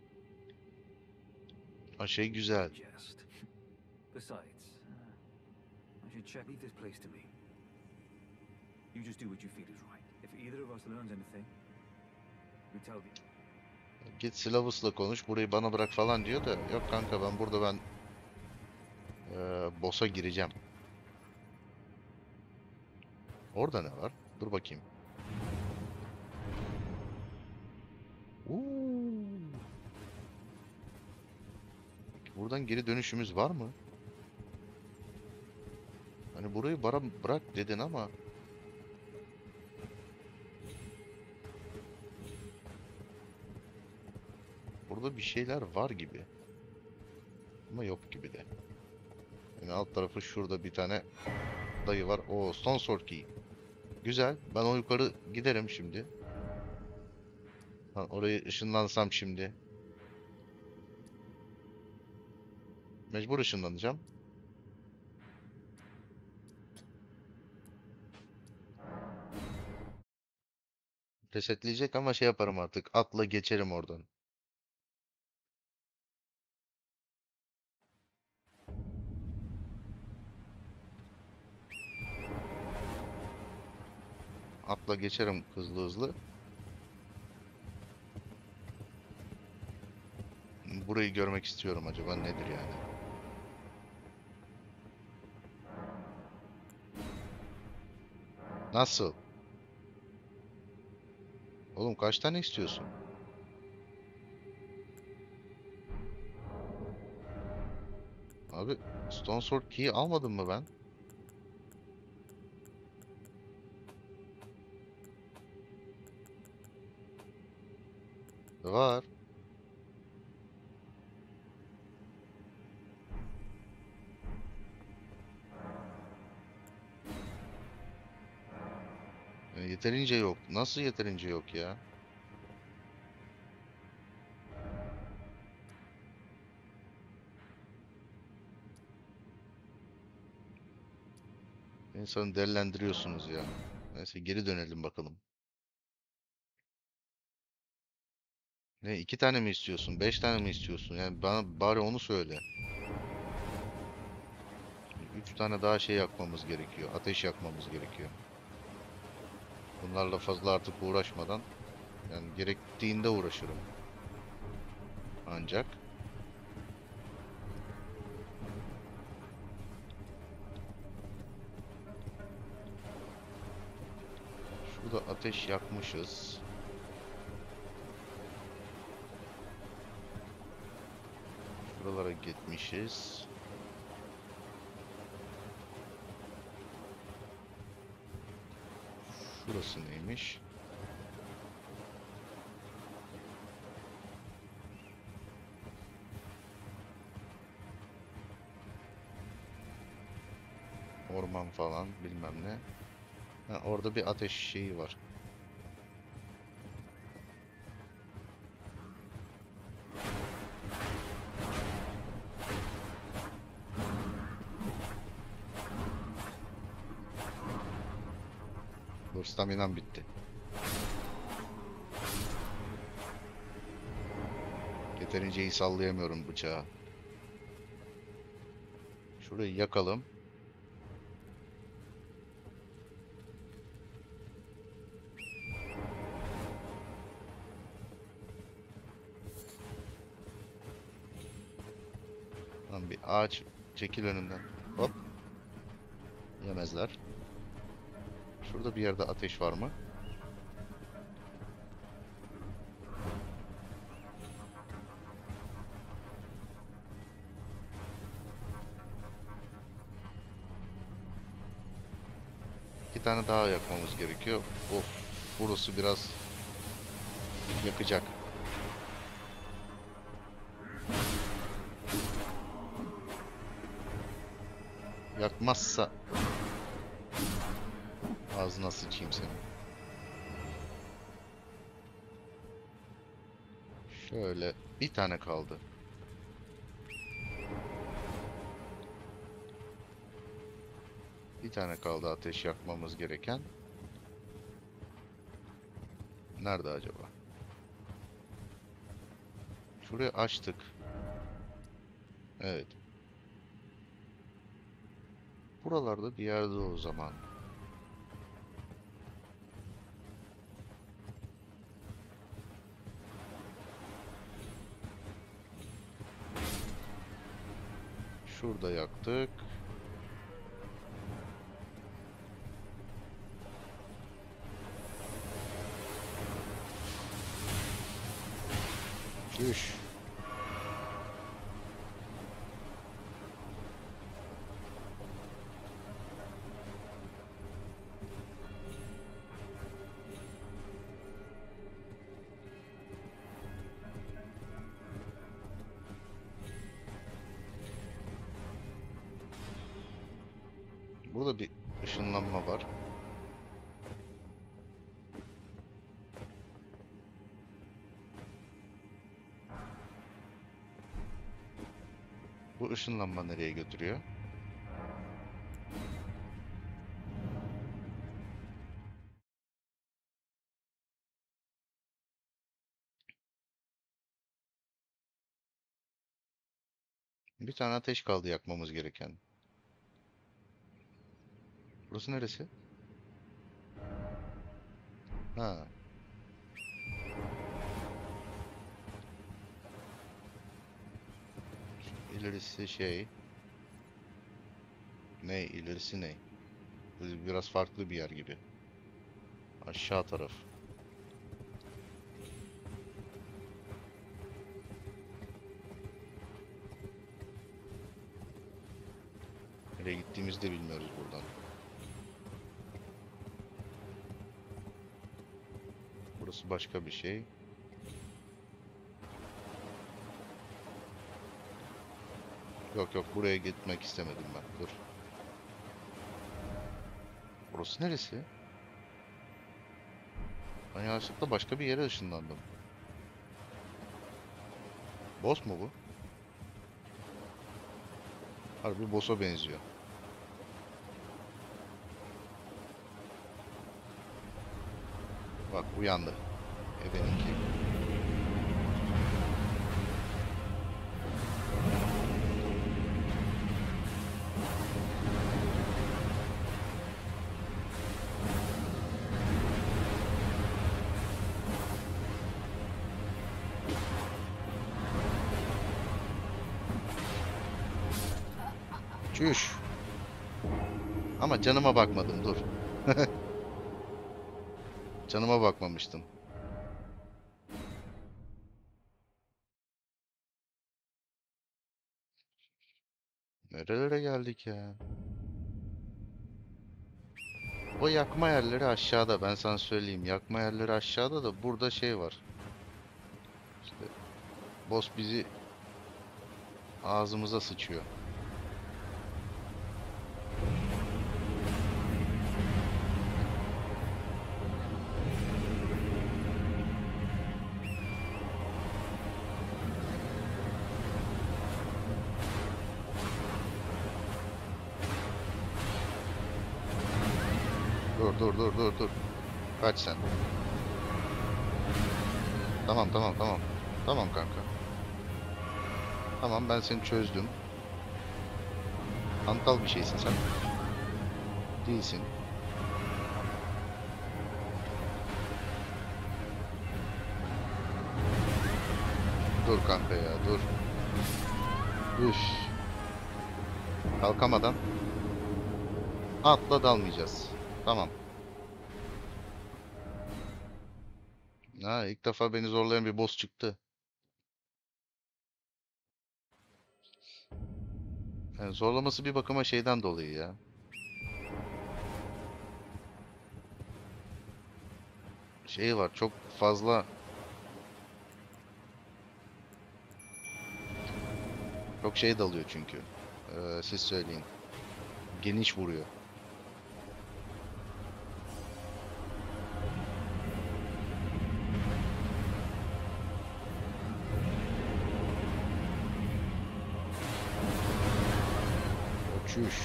Ha şey güzel. Jest. Besides, I should check. Leave this place to me. You just do what you feel is right. If either of us learns anything, we tell the... Git Slavos'la konuş, burayı bana bırak falan diyor da yok kanka, ben burada boss'a gireceğim. Orada ne var? Dur bakayım. Buradan geri dönüşümüz var mı? Hani burayı bana bırak dedin ama burada bir şeyler var gibi. Ama yok gibi de. Yani alt tarafı şurada bir tane dayı var. O Stone Sword Key. Güzel. Ben o yukarı giderim şimdi. Orayı ışınlansam şimdi. Mecbur ışınlanacağım. Resetleyecek ama şey yaparım artık. Atla geçerim oradan. Atla geçerim hızlı hızlı. Burayı görmek istiyorum, acaba nedir yani? Nasıl? Oğlum kaç tane istiyorsun? Abi Stone Sword Key'i almadım mı ben? Var. Yeterince yok. Nasıl yeterince yok ya? İnsanı delilendiriyorsunuz ya. Neyse geri dönelim bakalım. Ne, 2 tane mi istiyorsun? 5 tane mi istiyorsun? Yani bana bari onu söyle. 3 tane daha şey yakmamız gerekiyor. Ateş yakmamız gerekiyor. Bunlarla fazla artık uğraşmadan, yani gerektiğinde uğraşırım. Ancak şurada ateş yakmışız. Şuralara gitmişiz. Burası neymiş? Orman falan bilmem ne. Ha, orada bir ateş şeyi var. Dur, staminam bitti. Yeterince iyi sallayamıyorum bıçağı. Şurayı yakalım. Lan bir ağaç çekil önümden. Hop. Yemezler. Şurada bir yerde ateş var mı? İki tane daha yakmamız gerekiyor. Of, burası biraz yakacak. Yakmazsa Ağzına sıçayım senin. Şöyle bir tane kaldı. Bir tane kaldı ateş yakmamız gereken. Nerede acaba? Şurayı açtık. Evet. Buralarda bir yerde o zaman. Şurada yaktık. Düş. Burada bir ışınlanma var. Bu ışınlanma nereye götürüyor? Bir tane ateş kaldı yakmamız gereken. Burası neresi? Ha. İlerisi şey. Ne? İlerisi ne? Bu biraz farklı bir yer gibi. Aşağı taraf. Nereye gittiğimizi de bilmiyoruz buradan. Burası başka bir şey. Yok yok, buraya gitmek istemedim ben. Dur. Burası neresi? Ben yanlışlıkla başka bir yere ışınlandım. Boss mu bu? Harbi boss'a benziyor. Bak uyandı. Benimki. Çüş. Ama canıma bakmadım, dur. Canıma bakmamıştım. Nerelere geldik ya? O yakma yerleri aşağıda, ben sana söyleyeyim. Yakma yerleri aşağıda da burada şey var. İşte boss bizi ağzımıza sıçıyor. Dur. Kaç sen. Tamam. Tamam kanka. Tamam, ben seni çözdüm. Hantal bir şeysin sen. Değilsin. Dur kanka ya, dur. Üf. Kalkamadan atla dalmayacağız. Tamam. Ha, ilk defa beni zorlayan bir boss çıktı. Yani zorlaması bir bakıma şeyden dolayı ya. Şey var, çok fazla çok şey dalıyor çünkü. Siz söyleyin. Geniş vuruyor. Çüş.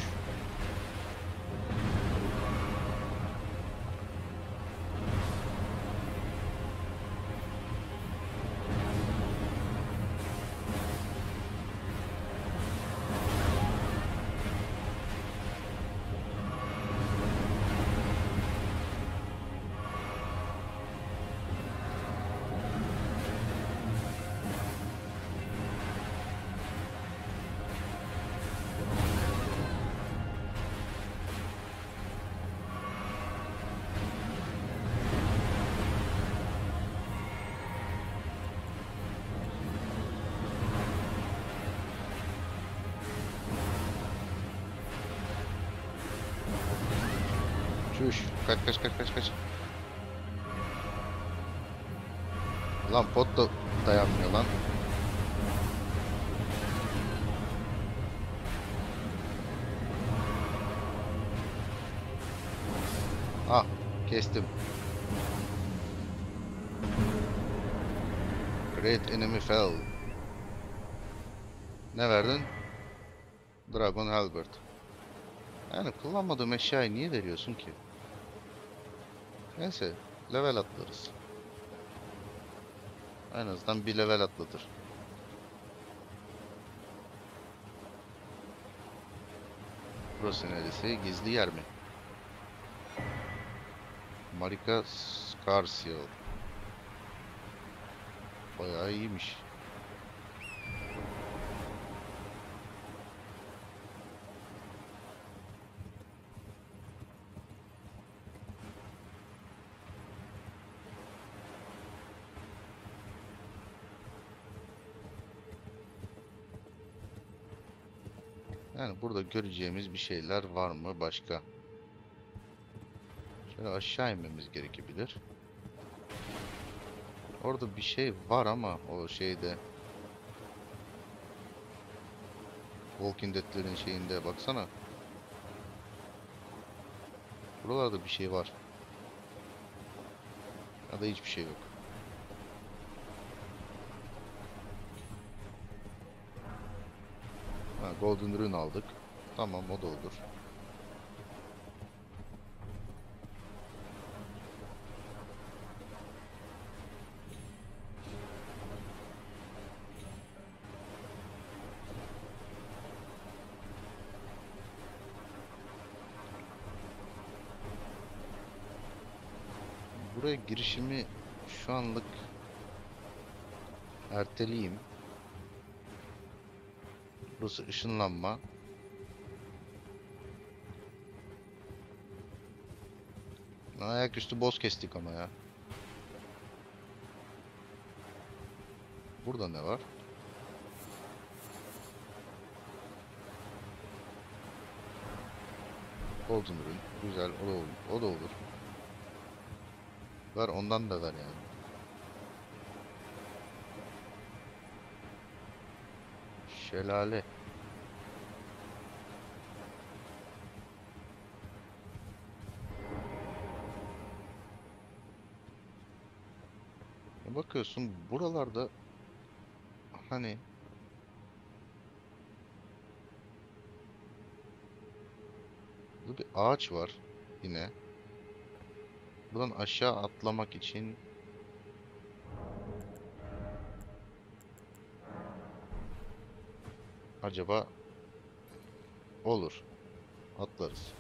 Çüş. Kaç. Lan pot da dayanmıyor lan. Ah, kestim. Great enemy fell. Ne verdin? Dragon Halberd. Yani kullanmadığım eşyayı niye veriyorsun ki? Neyse, level atlarız. En azından bir level atlatır. Burası neresi? Gizli yer mi? Marika Scarsiel. Bayağı iyiymiş. Yani burada göreceğimiz bir şeyler var mı başka? Şöyle aşağı inmemiz gerekebilir. Orada bir şey var ama o şeyde Walking Dead'lerin şeyinde baksana. Buralarda bir şey var. Ya da hiçbir şey yok. Ha, Golden Rune aldık. Tamam, o da olur. Buraya girişimi şu anlık erteleyeyim. Burası ışınlanma. Ayaküstü boss kestik ama ya. Burada ne var? Golden Rune. Güzel, o da olur. O da olur. Ver, ondan da ver yani. Şelale. Bakıyorsun buralarda hani burada bir ağaç var yine. Buradan aşağı atlamak için acaba olur. Atlarız.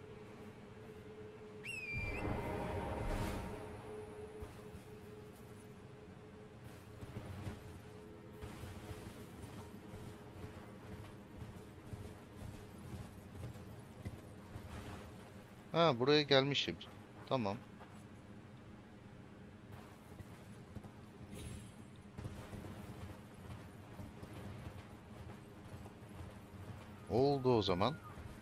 Ha, buraya gelmişim. Tamam. Oldu o zaman.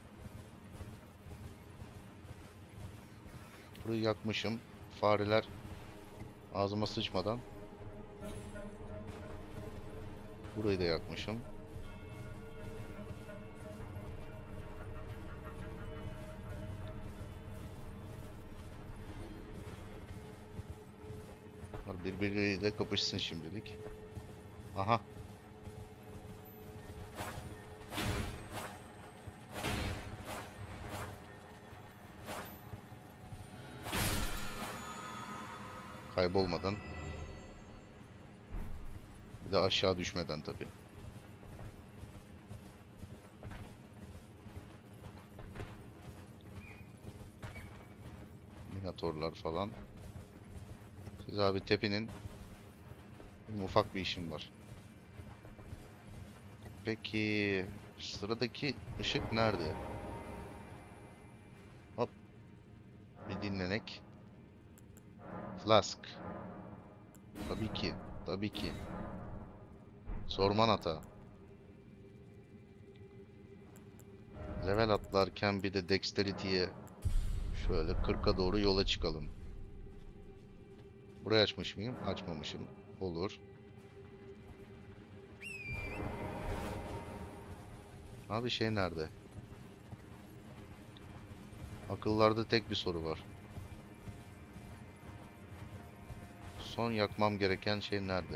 Burayı yakmışım. Fareler ağzıma sıçmadan. Burayı da yakmışım. Birbirleriyle kapışsın şimdilik. Aha. kaybolmadan. Bir de aşağı düşmeden tabii. Minatorlar falan. Siz abi tepinin. Benim ufak bir işim var. Peki sıradaki ışık nerede? Hop, bir dinlenek. Flask. Tabii ki. Tabii ki. Sorman hata. Level atlarken bir de Dexterity'ye şöyle 40'a doğru yola çıkalım. Burayı açmış mıyım? Açmamışım. Olur. Abi şey nerede? Akıllarda tek bir soru var. Son yakmam gereken şey nerede?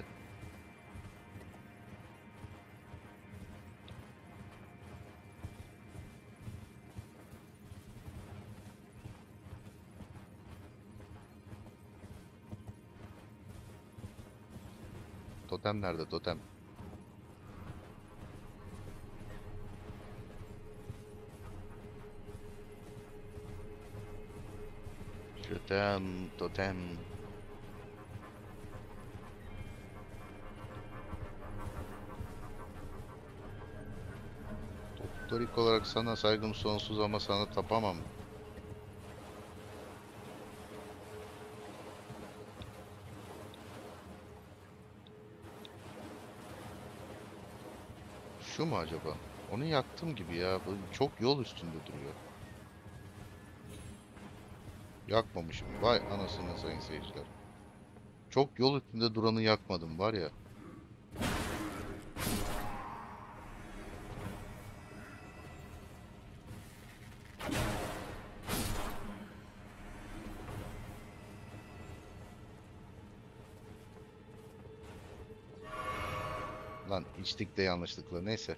Totem nerede? Totem. Totem, totem. Doktorik olarak sana saygım sonsuz ama sana tapamam. Şu mu acaba? Onu yaktım gibi ya. Bu çok yol üstünde duruyor. Yakmamışım. Vay anasını sayın seyirciler. Çok yol üstünde duranı yakmadım var ya. Lan içtik de yanlışlıkla. Neyse.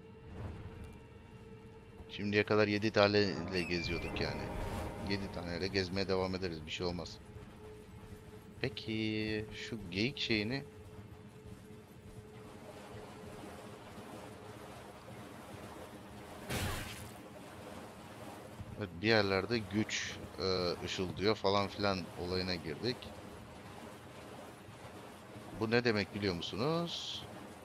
Şimdiye kadar 7 taneyle geziyorduk yani. 7 taneyle gezmeye devam ederiz. Bir şey olmaz. Peki şu geyik şeyini evet, bir yerlerde güç ışıldıyor falan filan olayına girdik. Bu ne demek biliyor musunuz?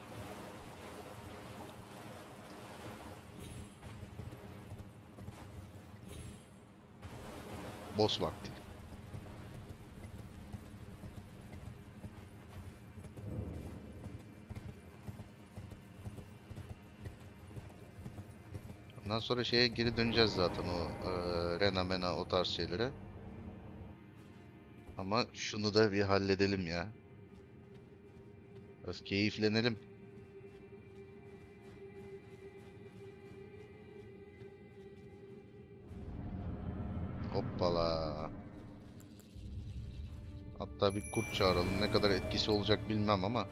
Boss vakti. Ondan sonra şeye geri döneceğiz zaten o Rena Mena o tarz şeylere. Ama şunu da bir halledelim ya. Biraz keyiflenelim. Hoppala. Hatta bir kurt çağıralım. Ne kadar etkisi olacak bilmem ama.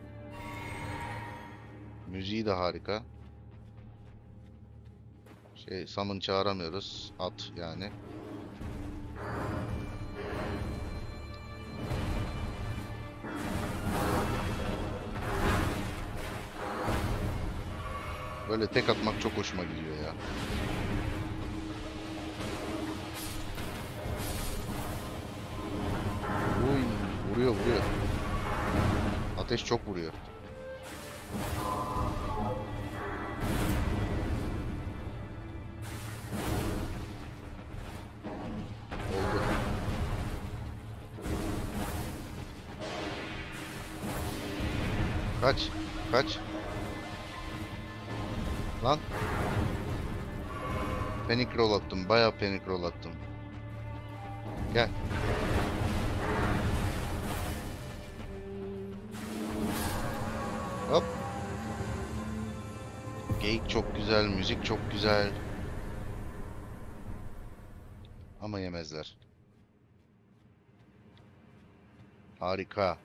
Müziği de harika. Summon çağıramıyoruz. At yani. Böyle tek atmak çok hoşuma gidiyor ya. Uy, vuruyor. Ateş çok vuruyor. Oldu. Kaç. Lan. Panic roll attım. Bayağı panic roll attım. Gel. Hop. Geyik çok güzel. Müzik çok güzel. Ama yemezler. Harika.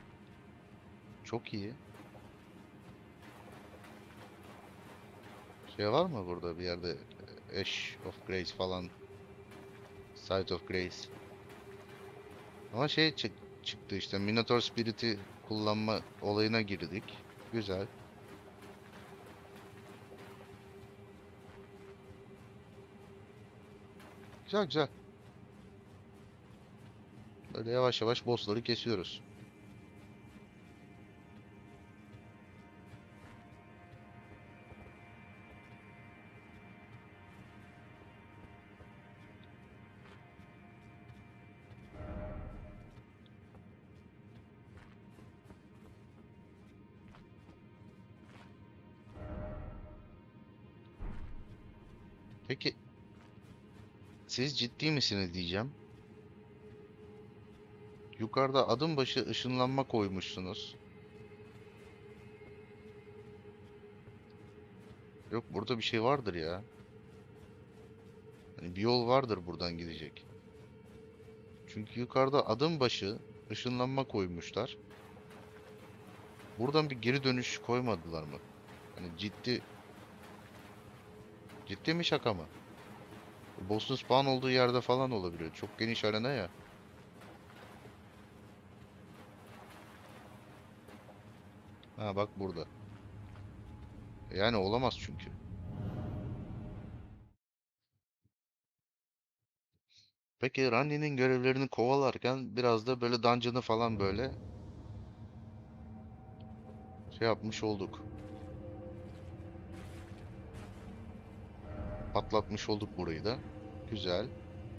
Çok iyi. Şey var mı burada bir yerde? Ash of Grace falan. Sight of Grace. Ama şey çıktı işte. Minotaur Spirit'i kullanma olayına girdik. Güzel. Güzel güzel. Böyle yavaş yavaş bossları kesiyoruz. Peki siz ciddi misiniz diyeceğim. Yukarıda adım başı ışınlanma koymuşsunuz. Yok burada bir şey vardır ya. Hani bir yol vardır buradan gidecek. Çünkü yukarıda adım başı ışınlanma koymuşlar. Buradan bir geri dönüş koymadılar mı? Hani ciddi mi şaka mı? Boss'un spawn olduğu yerde falan olabilir. Çok geniş arena ya. Ha bak burada. Yani olamaz çünkü. Peki Randy'nin görevlerini kovalarken biraz da böyle dungeon'ı falan böyle şey yapmış olduk. Patlatmış olduk burayı da. Güzel.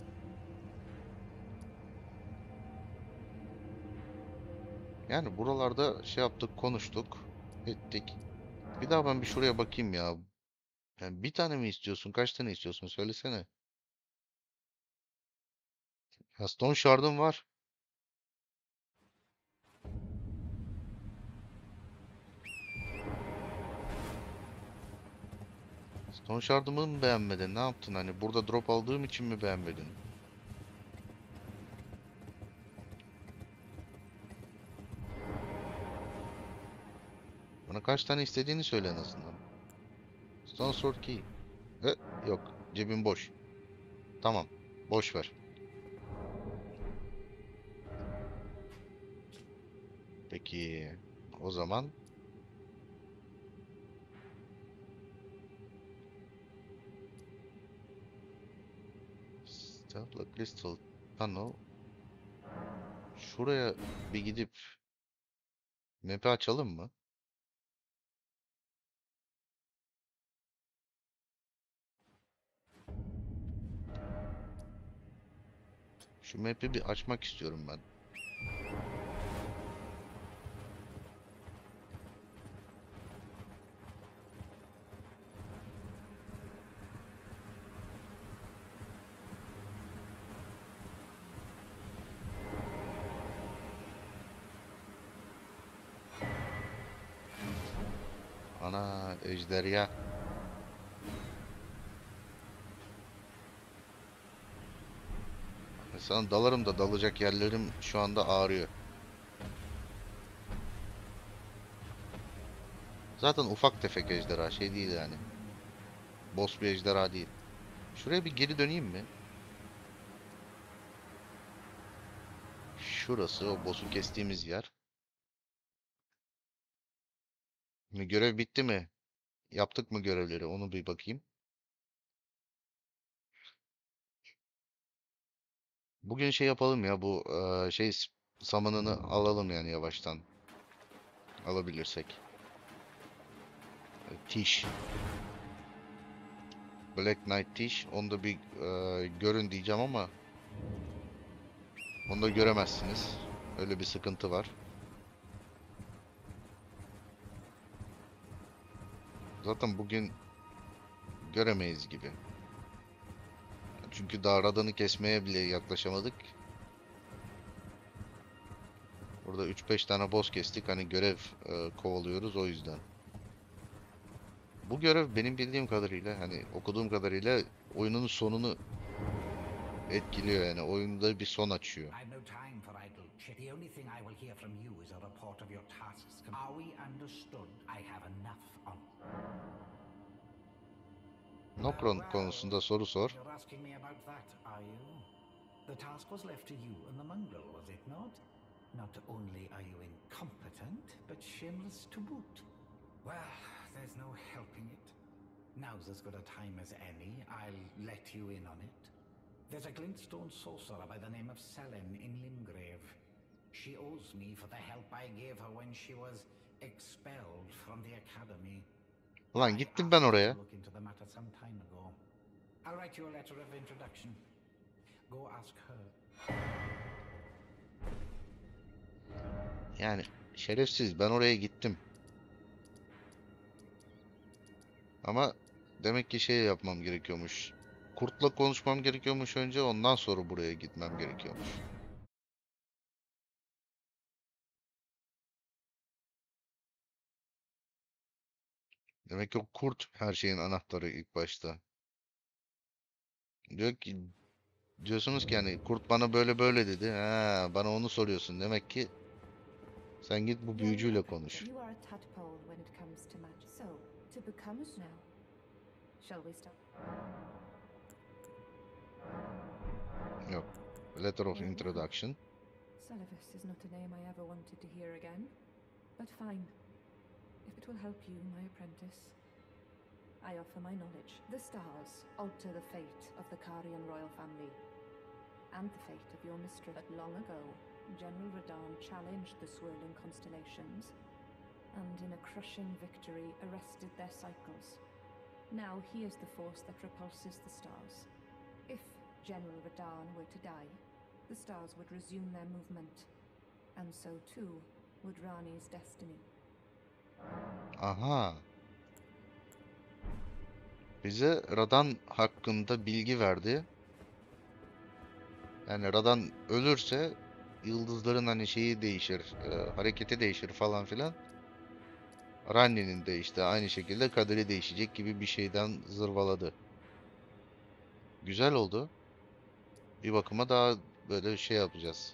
Yani buralarda şey yaptık, konuştuk, ettik. Bir daha ben bir şuraya bakayım ya. Yani bir tane mi istiyorsun? Kaç tane istiyorsun? Söylesene. Ya Stone Shard'ım var. Stone Shard'ımı mı beğenmedin? Ne yaptın? Hani burada drop aldığım için mi beğenmedin? Bana kaç tane istediğini söyle en azından. Stone Sword Key. E, yok. Cebim boş. Tamam. Boş ver. Peki. O zaman Stellar Crystal Tunnel. Şuraya bir gidip map'i açalım mı? Şu map'i bir açmak istiyorum ben. Ana ejderha. Sana dalarım da dalacak yerlerim şu anda ağrıyor. Zaten ufak tefek ejderha şey değil yani. Boss bir ejderha değil. Şuraya bir geri döneyim mi? Şurası o boss'u kestiğimiz yer. Şimdi görev bitti mi? Yaptık mı görevleri? Onu bir bakayım. Bugün şey yapalım ya bu şey samanını alalım yani yavaştan. Alabilirsek. Tiş. Black Knight Tiş. Onu da bir görün diyeceğim ama onu da göremezsiniz. Öyle bir sıkıntı var. Zaten bugün göremeyiz gibi. Çünkü daha radanı kesmeye bile yaklaşamadık. Burada 3-5 tane boss kestik. Hani görev kovalıyoruz o yüzden. Bu görev benim bildiğim kadarıyla hani okuduğum kadarıyla oyunun sonunu etkiliyor yani. Oyunda bir son açıyor. I've no time for idle chit. The only thing I will hear from you is a report of your tasks. Are we understood? I have enough on. Nokron konusunda soru sor. You're asking me about that, are you? The task was left to you and the mongrel, was it not? Not only are you incompetent, but shameless to boot. Well, there's no helping it. Now's as good a time as any. I'll let you in on it. There's a glintstone sorcerer by the name of Selen in Limgrave. She owes me for the help I gave her when she was expelled from the academy. Ulan I gittim ben asked her oraya. to look into the matter some time ago. I'll write you a letter of introduction. Go ask her. Yani şerefsiz, ben oraya gittim. Ama demek ki şey yapmam gerekiyormuş. Kurt'la konuşmam gerekiyormuş önce, ondan sonra buraya gitmem gerekiyormuş. Demek ki o kurt her şeyin anahtarı ilk başta. Diyorsunuz ki yani kurt bana böyle böyle dedi. Ha, bana onu soruyorsun. Demek ki sen git bu büyücüyle konuş. You are a tadpole when it comes to magic. So, to become us now. Shall we start? Yok. Letter of introduction. Celibus is not a name I ever wanted to hear again. But fine. If it will help you, my apprentice, I offer my knowledge. The stars alter the fate of the Carian royal family, and the fate of your mistress. But long ago, General Radahn challenged the swirling constellations, and in a crushing victory arrested their cycles. Now he is the force that repulses the stars. If General Radahn were to die, the stars would resume their movement, and so too would Rani's destiny. Aha. Bize Radan hakkında bilgi verdi. Yani Radan ölürse yıldızların hani şeyi değişir, hareketi değişir falan filan. Ranni'nin de işte aynı şekilde kaderi değişecek gibi bir şeyden zırvaladı. Güzel oldu. Bir bakıma daha böyle şey yapacağız.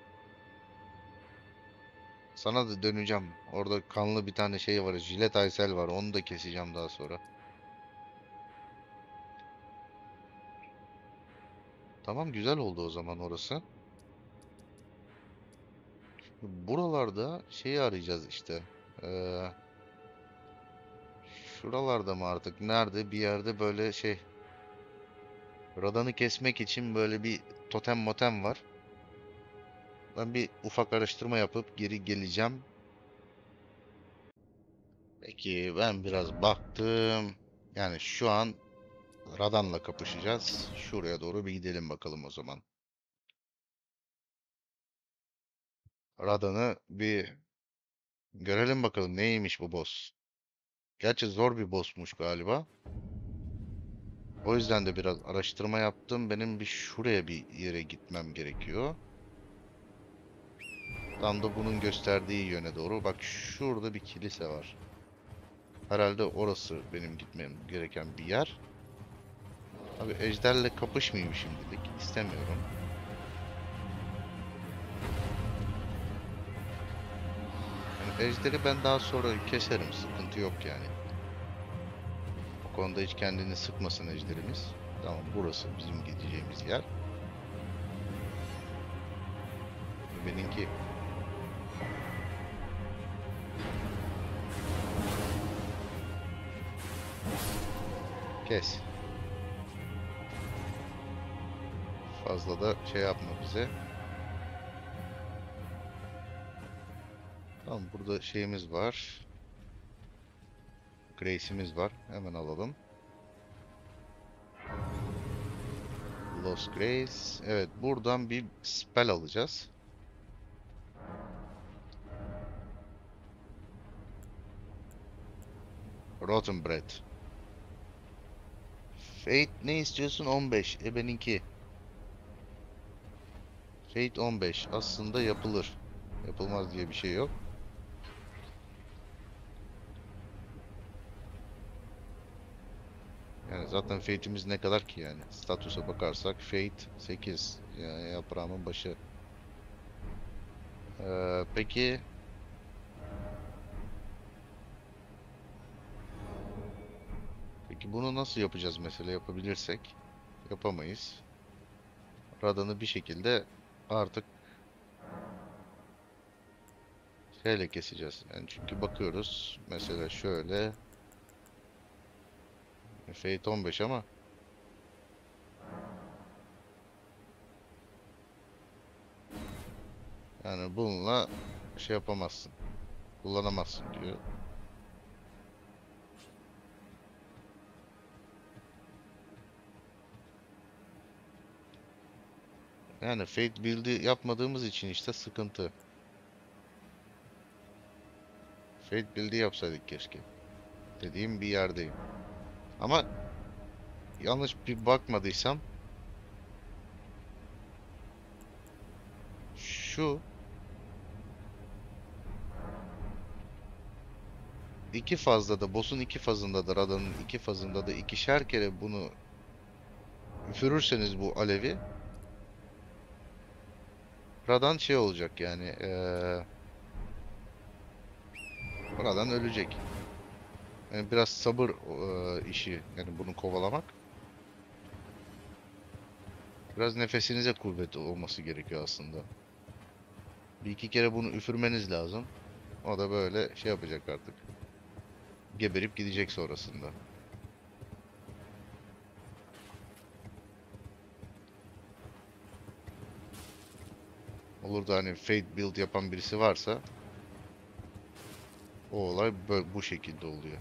Sana da döneceğim. Orada kanlı bir tane şey var. Jilet Aysel var. Onu da keseceğim daha sonra. Tamam, güzel oldu o zaman orası. Buralarda şeyi arayacağız işte. Şuralarda mı artık? Nerede? Bir yerde böyle şey. Radanı kesmek için böyle bir totem motem var. Ben bir ufak araştırma yapıp geri geleceğim. Peki ben biraz baktım. Yani şu an Radan'la kapışacağız. Şuraya doğru bir gidelim bakalım o zaman. Radan'ı bir görelim bakalım neymiş bu boss. Gerçi zor bir bossmuş galiba. O yüzden de biraz araştırma yaptım. Benim bir şuraya bir yere gitmem gerekiyor. Tam da bunun gösterdiği yöne doğru. Bak şurada bir kilise var. Herhalde orası benim gitmem gereken bir yer. Abi ejderle kapışmayayım şimdilik. İstemiyorum. Yani ejderi ben daha sonra keserim. Sıkıntı yok yani. O konuda hiç kendini sıkmasın ejderimiz. Tamam, burası bizim gideceğimiz yer. Benimki kes. Fazla da şey yapma bize. Tamam, burada şeyimiz var. Grace'imiz var. Hemen alalım. Lost Grace. Evet, buradan bir spell alacağız. Rotten Bread. Fate ne istiyorsun? 15. Benimki. Fate 15. Aslında yapılır. Yapılmaz diye bir şey yok. Yani zaten Fate'imiz ne kadar ki yani? Statüse bakarsak Fate 8. Yani yaprağımın başı. Peki Peki bunu nasıl yapacağız mesela, yapabilirsek? Yapamayız. Radan'ı bir şekilde artık şeyle keseceğiz. Yani çünkü bakıyoruz mesela şöyle Fate 15 ama yani bununla şey yapamazsın. Kullanamazsın diyor. Yani Fate build'i yapmadığımız için işte sıkıntı. Fate build'i yapsaydık keşke. Dediğim bir yerdeyim. Ama yanlış bir bakmadıysam şu iki fazda da boss'un iki fazında da Radan'ın iki fazında da ikişer kere bunu üfürürseniz bu alevi Radan şey olacak yani Radan ölecek. Yani biraz sabır işi yani bunu kovalamak. Biraz nefesinize kuvvet olması gerekiyor aslında. Bir iki kere bunu üfürmeniz lazım. O da böyle şey yapacak artık. Geberip gidecek sonrasında. Olur da hani Fate build yapan birisi varsa o olay bu şekilde oluyor.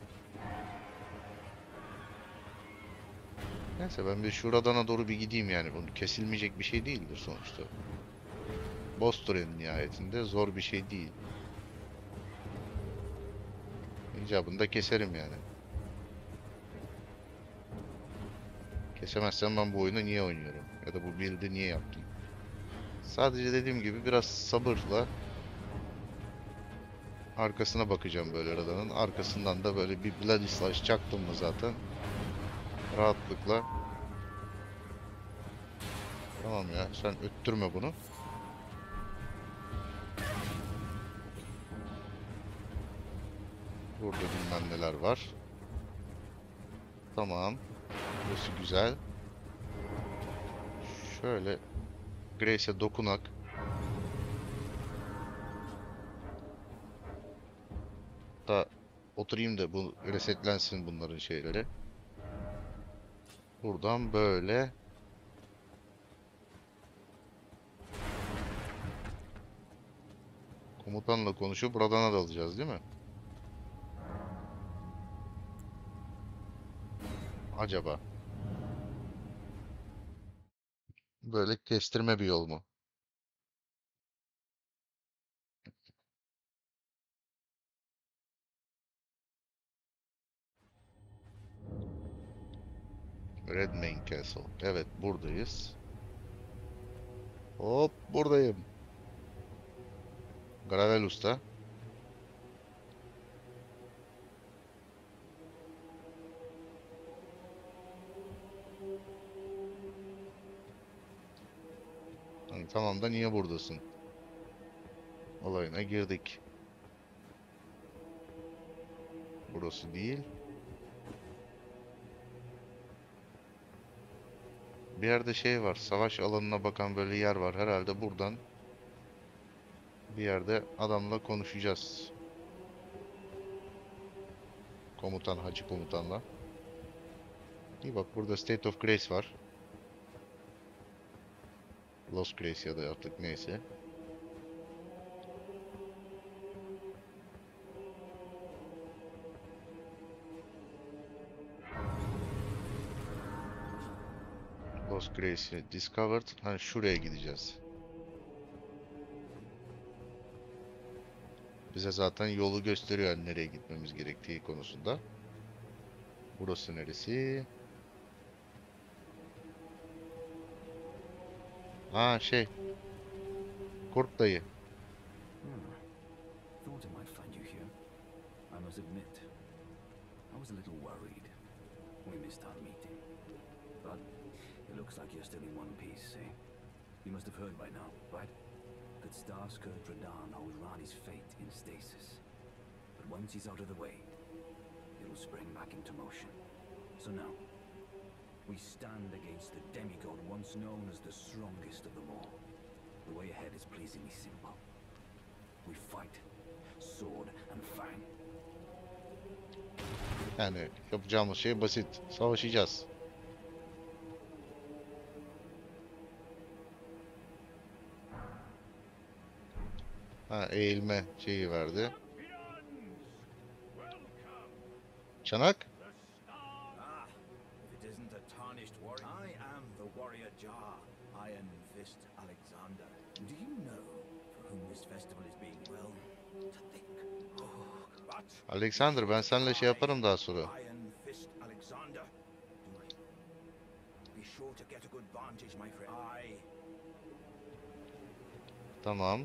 Neyse ben bir şuradan doğru bir gideyim yani. Bunu kesilmeyecek bir şey değildir sonuçta. Boss'tur en nihayetinde. Zor bir şey değil. İcabını da keserim yani. Kesemezsem ben bu oyunu niye oynuyorum? Ya da bu build'i niye yaptım? Sadece dediğim gibi biraz sabırla arkasına bakacağım böyle Radan'ın. Arkasından da böyle bir Bloody Slash çaktım mı zaten rahatlıkla. Tamam ya sen öttürme bunu. Burada bilmem neler var. Tamam. Burası güzel. Şöyle Grace'e dokunak. Da oturayım da bu resetlensin bunların şeyleri. Buradan böyle komutanla konuşup buradan alacağız değil mi? Acaba böyle kestirme bir yol mu? Redmane Castle. Evet buradayız. Hop buradayım. Gravel Usta. Hani tamam da niye buradasın? Olayına girdik. Burası değil. Bir yerde şey var. Savaş alanına bakan böyle yer var. Herhalde buradan bir yerde adamla konuşacağız. Komutan, Hacı Komutanla. İyi bak burada State of Grace var. Lost Grace ya da artık neyse. Lost Grace'i discovered. Hani şuraya gideceğiz. Bize zaten yolu gösteriyor yani nereye gitmemiz gerektiği konusunda. Burası neresi? Ha şey. Kurt dayı. Thought I might find you here. I must admit, I was a little worried. We missed our meeting. But it looks like you're still in one piece, eh? You must have heard by now, right? That Starscourge Radahn holds Rani's fate in stasis. But once he's out of the way, it'll spring back into motion. So now, we stand against the demigod once known as the strongest of them all. The way ahead is pleasingly simple. We fight, sword and fang. Yani yapacağımız şey basit. Savaşacağız. Ha, eğilme şeyi verdi. Çanak? Ah, if it isn't a tarnished warrior. I am the warrior Jar, Iron Fist Alexander. Do you know for whom this festival is being well? To think. Oh, but Alexander, ben seninle şey yaparım daha sonra. Iron Fist Alexander. Be sure to get a good vantage, my friend. Tamam.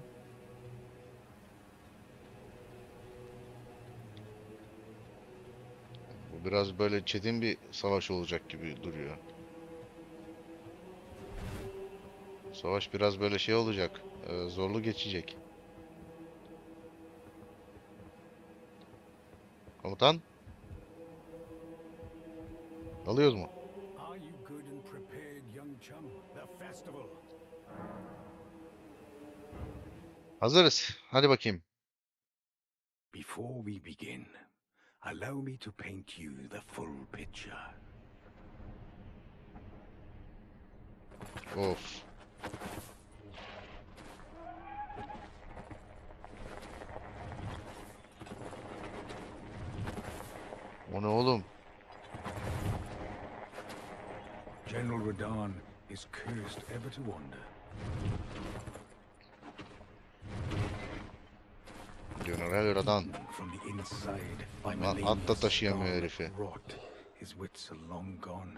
Bu biraz böyle çetin bir savaş olacak gibi duruyor. Savaş biraz böyle şey olacak. Zorlu geçecek. Komutan? Alıyoruz mu? Are you good and prepared, young chum? The festival. Hazırız. Hadi bakayım. Before we begin, allow me to paint you the full picture. Of. O ne oğlum? General Radahn is cursed ever to wander. General Radahn. From the inside, by Lan Melena's at da taşıyamıyor scarlet herifi. rot, his wits are long gone.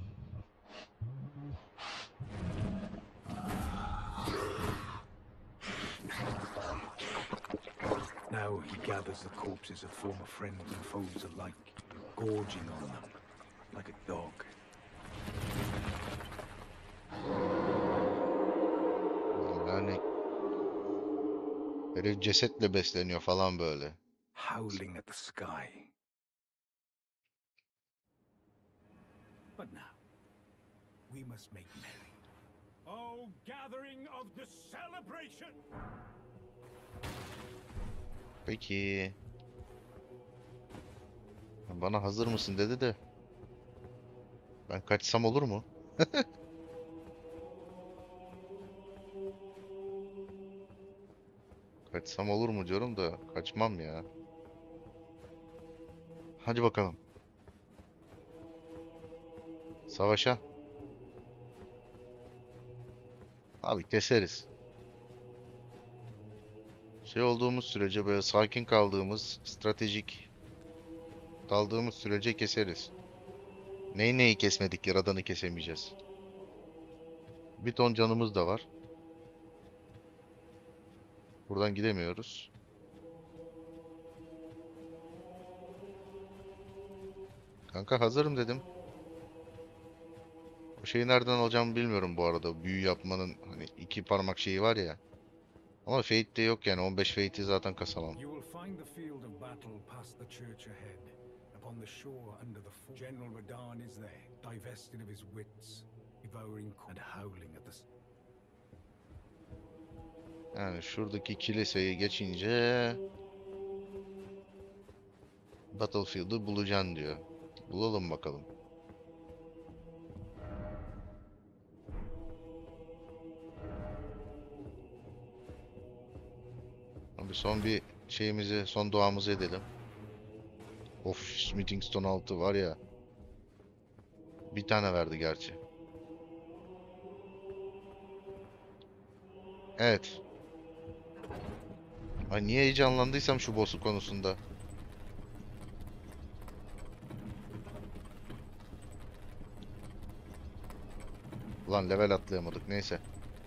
Now he gathers the corpses of former friends and foes alike, gorging on them like a dog. Yani herif cesetle besleniyor falan böyle. Howling at the sky. But now, we must make merry. Oh, gathering of the celebration! Peki. Bana hazır mısın dedi de. Ben kaçsam olur mu? Kaçsam olur mu diyorum da kaçmam ya. Hadi bakalım. Savaşa. Abi keseriz. Şey olduğumuz sürece böyle sakin kaldığımız, stratejik kaldığımız sürece keseriz. Neyi kesmedik, yaradanı kesemeyeceğiz. Bir ton canımız da var. Buradan gidemiyoruz. Kanka hazırım dedim. O şeyi nereden alacağımı bilmiyorum bu arada. Büyü yapmanın hani 2 parmak şeyi var ya. Ama Fate'de yok yani. 15 Fate'i zaten kasamam. You will find the field of battle past the church ahead. Upon the shore under the fort. General Radahn is there, divested of his wits, devouring and howling at the... Yani şuradaki kiliseyi geçince Battlefield'ı bulacaksın diyor. Bulalım bakalım. Abi son bir şeyimizi, son duamızı edelim. Of, Smithing Stone 6 var ya. Bir tane verdi gerçi. Evet. Ay niye heyecanlandıysam şu boss'u konusunda. Ulan level atlayamadık neyse.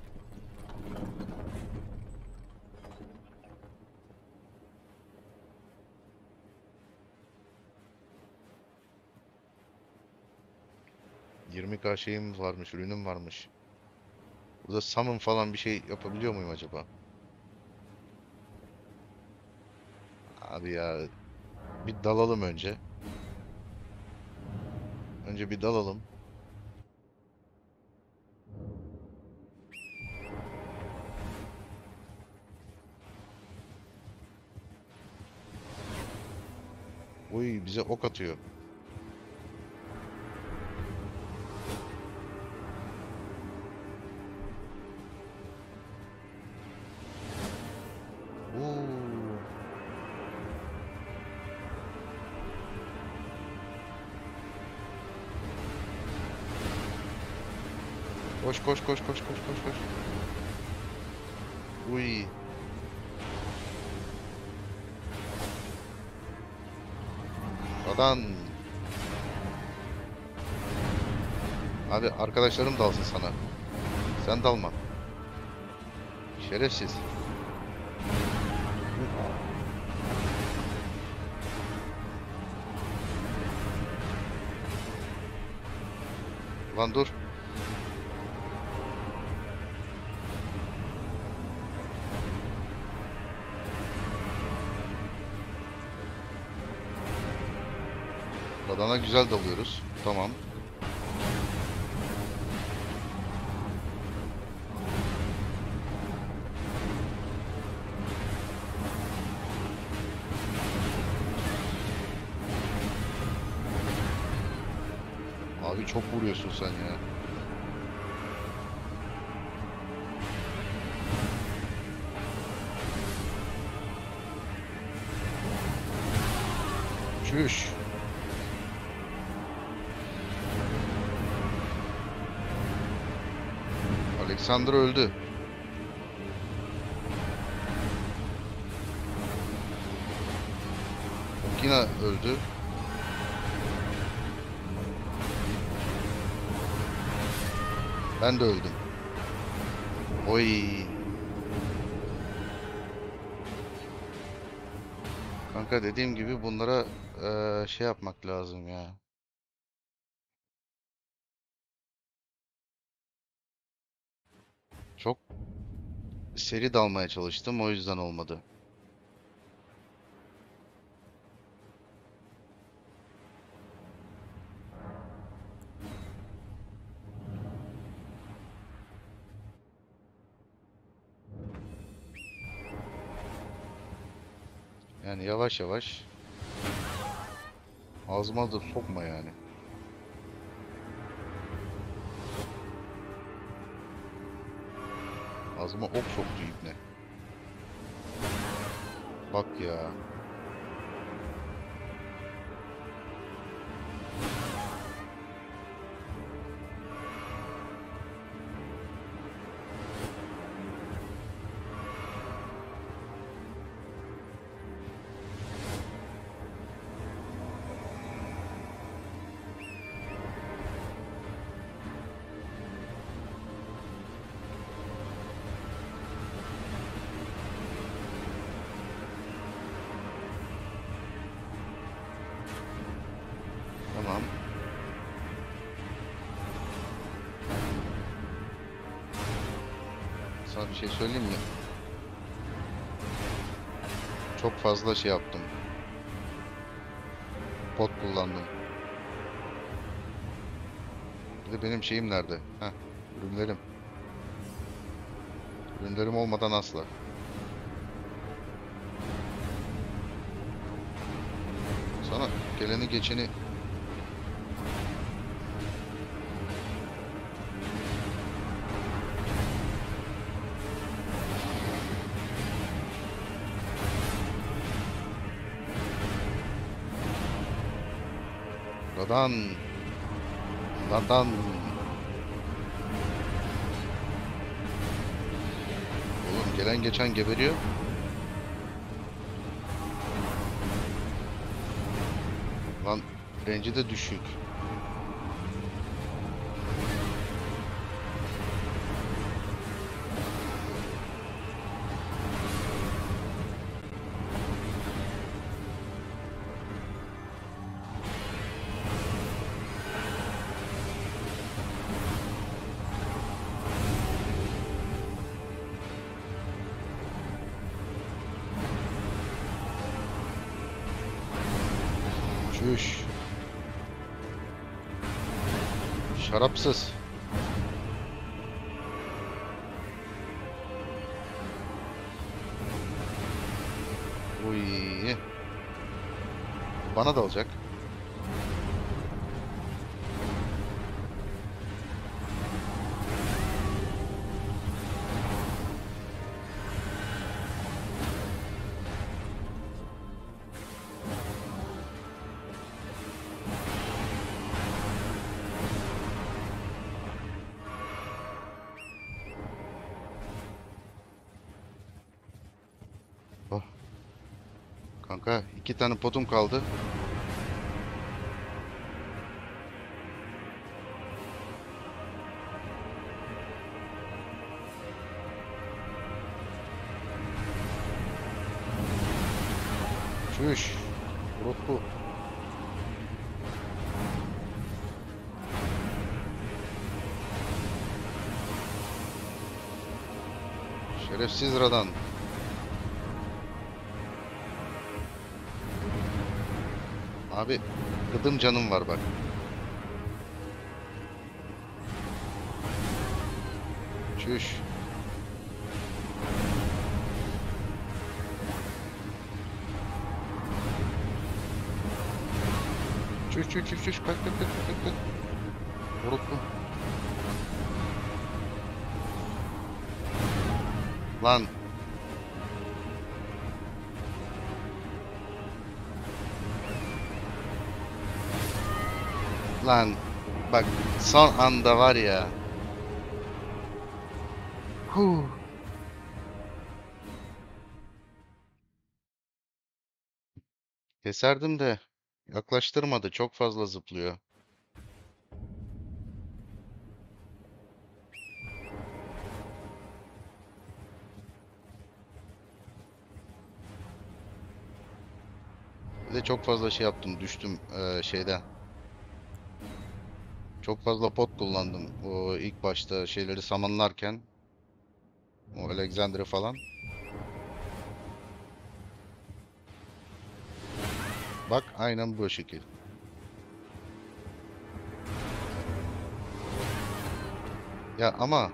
...20k şeyim varmış, ürünüm varmış. Burada summon falan bir şey yapabiliyor muyum acaba? Abi ya... Bir dalalım önce. Önce bir dalalım. Uy, bize ok atıyor. Oo. Koş koş koş koş koş koş koş. Uy. Adam. Hadi arkadaşlarım dalsın sana. Sen dalma. Şerefsiz. Lan dur. Badana güzel dalıyoruz. Tamam. Abi çok vuruyorsun sen ya. Çüş. Alexander öldü. Yine öldü. Ben de öldüm. Oy. Kanka dediğim gibi bunlara şey yapmak lazım ya. Çok seri dalmaya çalıştım, o yüzden olmadı. Yani yavaş yavaş. Ağzıma da sokma yani. Ağzıma ok soktu ibne. Bak ya. Tamam. Sana bir şey söyleyeyim mi? Çok fazla şey yaptım. Pot kullandım. Bir de benim şeyim nerede? Heh, ürünlerim. Ürünlerim olmadan asla. Sana geleni geçeni Ladan. Ladan. Oğlum gelen geçen geberiyor. Lan renci de düşük. Çüş. Şarapsız. Uy. Bana da olacak. Oh. Kanka 2 tane potum kaldı. Çüş. Rutku. Şerefsiz Radan. Abi gıdım canım var bak. Çüş. Çüş çüş çüş çüş. Kalk kalk kalk kalk kalk. Vurutlu. Lan. Lan. Bak son anda var ya. Huh. Keserdim de yaklaştırmadı. Çok fazla zıplıyor. Bir de çok fazla şey yaptım. Düştüm şeyden. Çok fazla pot kullandım. O ilk başta şeyleri samanlarken. O Alexandria falan. Bak aynen bu şekil. Ya ama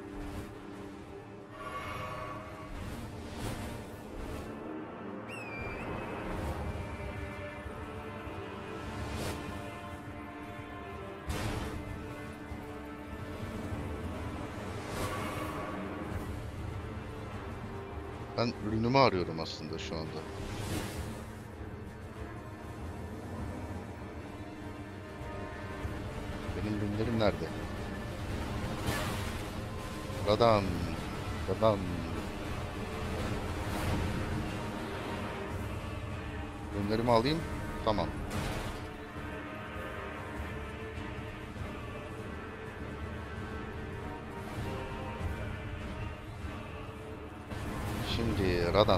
ben ürünümü arıyorum aslında şu anda. Benim ürünlerim nerede? Radan. Radan. Ürünlerimi alayım. Tamam. Şimdi Radan.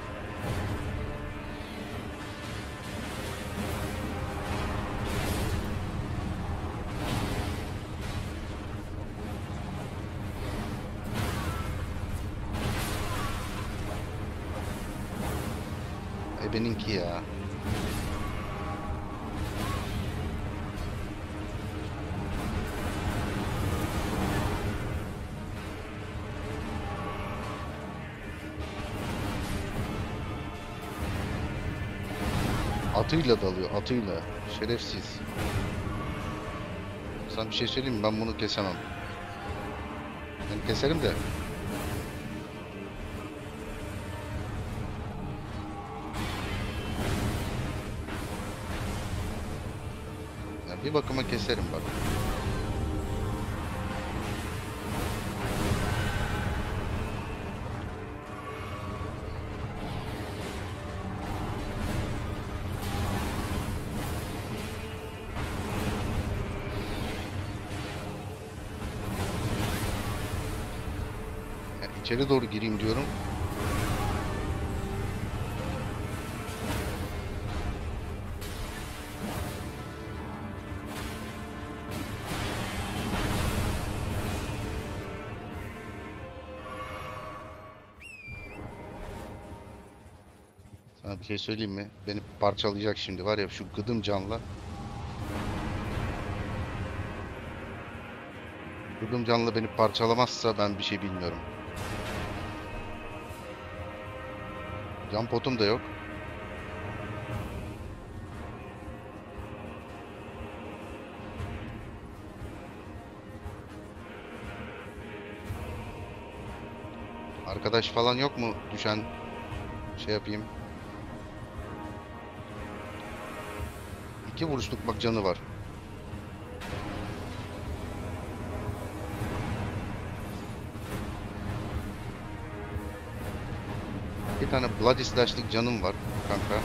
Benimki ya. Atıyla dalıyor, atıyla. Şerefsiz. Sana bir şey söyleyeyim mi? Ben bunu kesemem. Ben keserim de. Ya bir bakıma keserim bak. İçeri doğru gireyim diyorum. Sana bir şey söyleyeyim mi? Beni parçalayacak şimdi var ya şu gıdım canla. Kudum canlı beni parçalamazsa ben bir şey bilmiyorum. Can potum da yok. Arkadaş falan yok mu düşen şey yapayım. 2 vuruşluk bak canı var. Bir tane Bloody Slash'lık canım var kanka.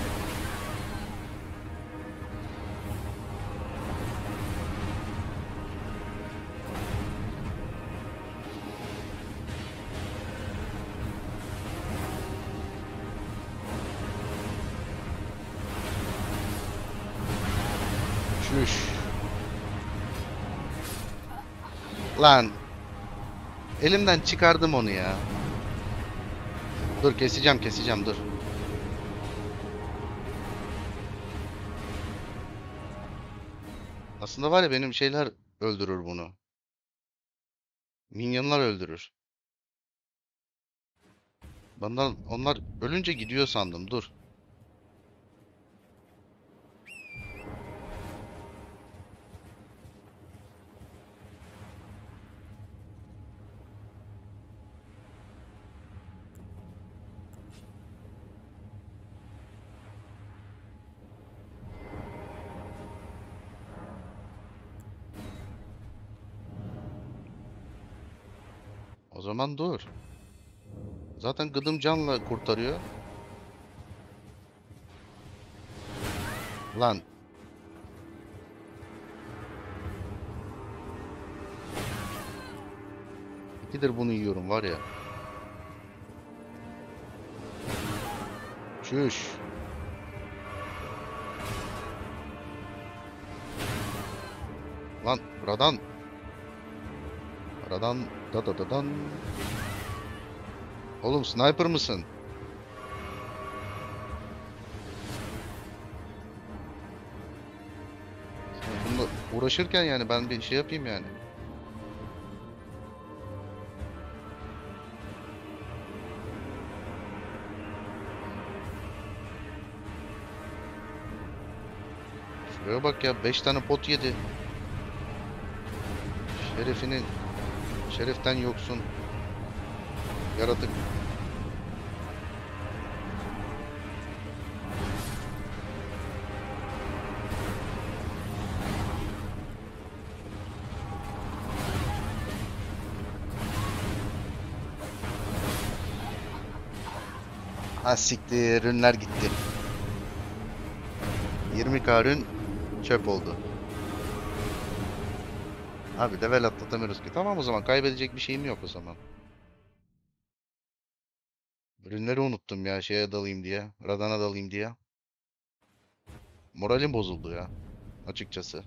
Şuş. Lan. Elimden çıkardım onu ya. Dur keseceğim dur. Aslında var ya benim şeyler öldürür bunu. Minyonlar öldürür. Onlar ölünce gidiyor sandım. Dur. O zaman dur. Zaten gıdım canla kurtarıyor. Lan. İkidir bunu yiyorum var ya. Çüş. Lan Radan. Radan da da da dan. Oğlum sniper mısın? Bununla uğraşırken yani ben bir şey yapayım yani. Şuraya bak ya 5 tane pot yedi. Şereften yoksun. Yaratık. Ha siktir, ürünler gitti. 20k ürün çöp oldu. Abi level atlatamıyoruz ki. Tamam o zaman kaybedecek bir şeyim yok o zaman. Ürünleri unuttum ya şeye dalayım diye. Radan'a dalayım diye. Moralim bozuldu ya. Açıkçası.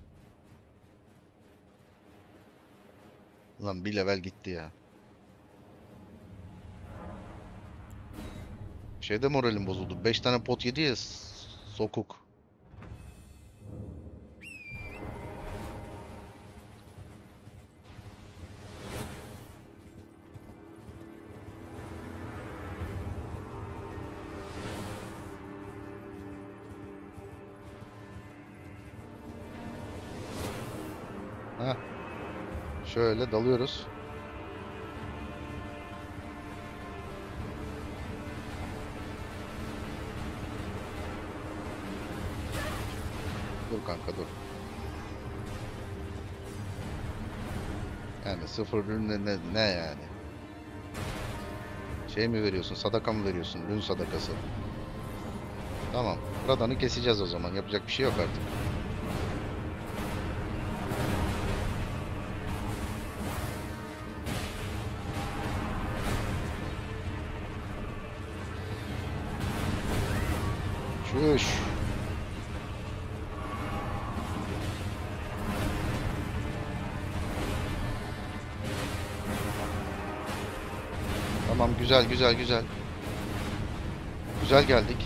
Ulan bir level gitti ya. Şeyde moralim bozuldu. 5 tane pot yedi ya sokuk. Ha. Şöyle dalıyoruz. Dur kanka dur. Yani sıfır ürün ne yani? Şey mi veriyorsun? Sadaka mı veriyorsun? Ürün sadakası. Tamam. Radan'ı keseceğiz o zaman. Yapacak bir şey yok artık. Şuş. Tamam güzel. Güzel geldik.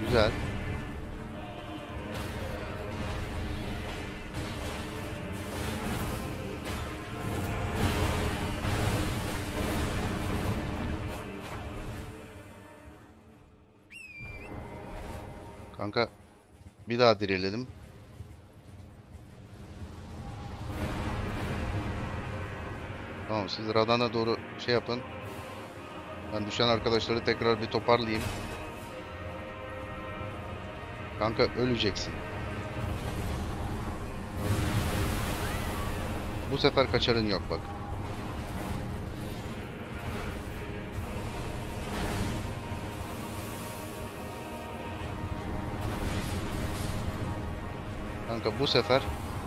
Güzel. Kanka bir daha direledim. Tamam, siz radana doğru şey yapın. Ben düşen arkadaşları tekrar bir toparlayayım. Kanka öleceksin. Bu sefer kaçarın yok bak. Kanka bu sefer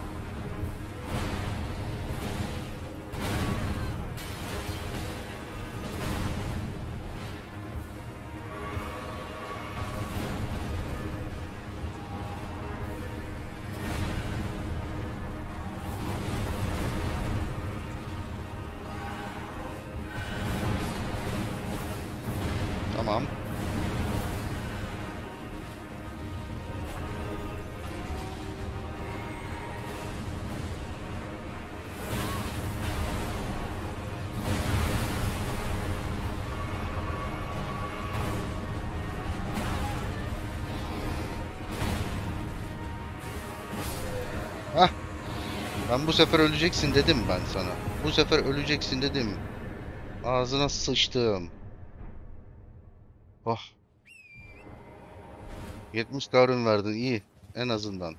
tamam. Hah. Ben bu sefer öleceksin dedim ben sana. Bu sefer öleceksin dedim. Ağzına sıçtım. Oh. 70 karın verdin, iyi. En azından.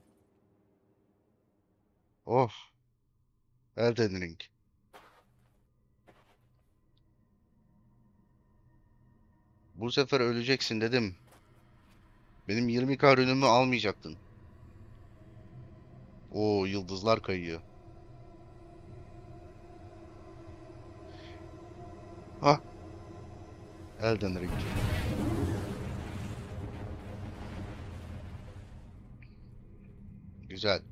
Oh. Elden Ring. Bu sefer öleceksin dedim. Benim 20 karınımı almayacaktın. Oo, yıldızlar kayıyor. Ah. Elden Ring. Güzel.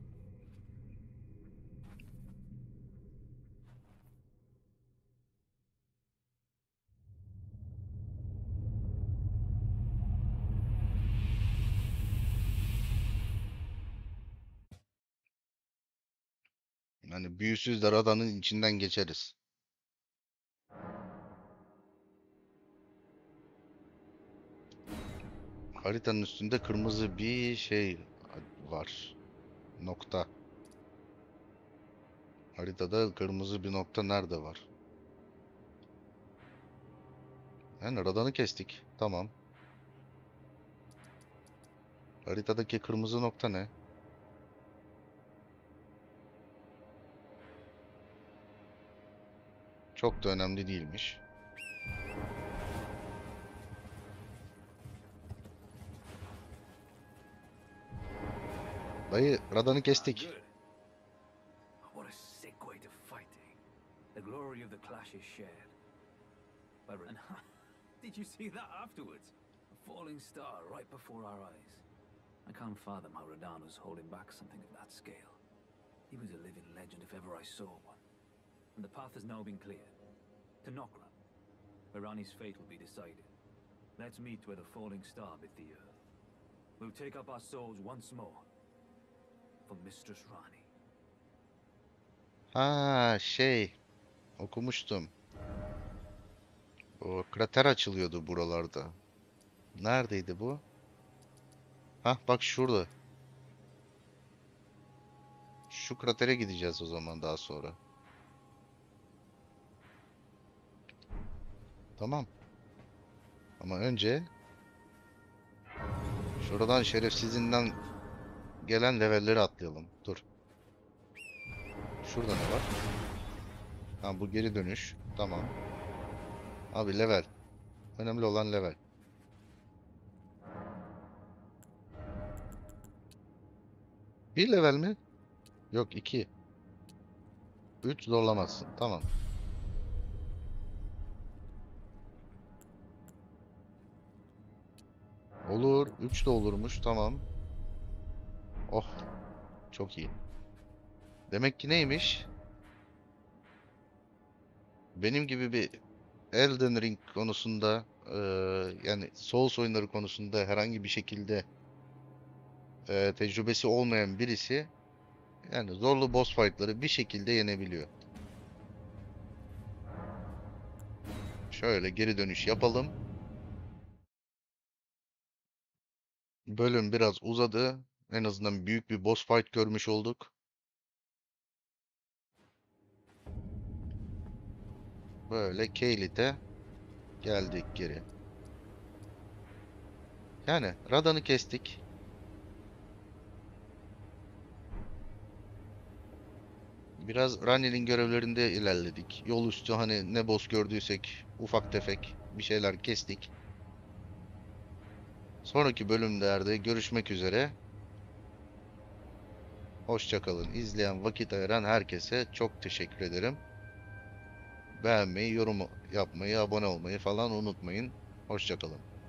Yani büyüsüz de radanın içinden geçeriz. Haritanın üstünde kırmızı bir şey var. Nokta. Haritada kırmızı bir nokta nerede var? Yani radanı kestik. Tamam. Haritadaki kırmızı nokta ne? Çok da önemli değilmiş. Dayı, radanı kestik. Good. What a sick way to fight, eh? The glory of the clash is shared. And did you see that afterwards? A falling star right before our eyes. I can't fathom how Radahn was holding back something of that scale. He was a living legend if ever I saw one. And the path has now been cleared. To Nokra, where Rani's fate will be decided. Let's meet where the falling star bit the earth. We'll take up our souls once more. For Mistress Rani. Ha, şey. Okumuştum. O krater açılıyordu buralarda. Neredeydi bu? Hah, bak şurada. Şu kratere gideceğiz o zaman daha sonra. Tamam. Ama önce şuradan şerefsizinden gelen levelleri atlayalım. Dur. Şurada ne var? Ha, bu geri dönüş. Tamam. Abi level. Önemli olan level. Bir level mi? Yok, 2. 3 zorlamazsın. Tamam. Olur. 3 de olurmuş. Tamam. Oh. Çok iyi. Demek ki neymiş? Benim gibi bir Elden Ring konusunda yani Souls oyunları konusunda herhangi bir şekilde tecrübesi olmayan birisi yani zorlu boss fight'ları bir şekilde yenebiliyor. Şöyle geri dönüş yapalım. Bölüm biraz uzadı. En azından büyük bir boss fight görmüş olduk. Böyle Keyleth'e geldik geri. Yani Radahn'ı kestik. Biraz Ranni'nin görevlerinde ilerledik. Yol üstü hani ne boss gördüysek ufak tefek bir şeyler kestik. Sonraki bölümlerde görüşmek üzere. Hoşça kalın. İzleyen, vakit ayıran herkese çok teşekkür ederim. Beğenmeyi, yorum yapmayı, abone olmayı falan unutmayın. Hoşça kalın.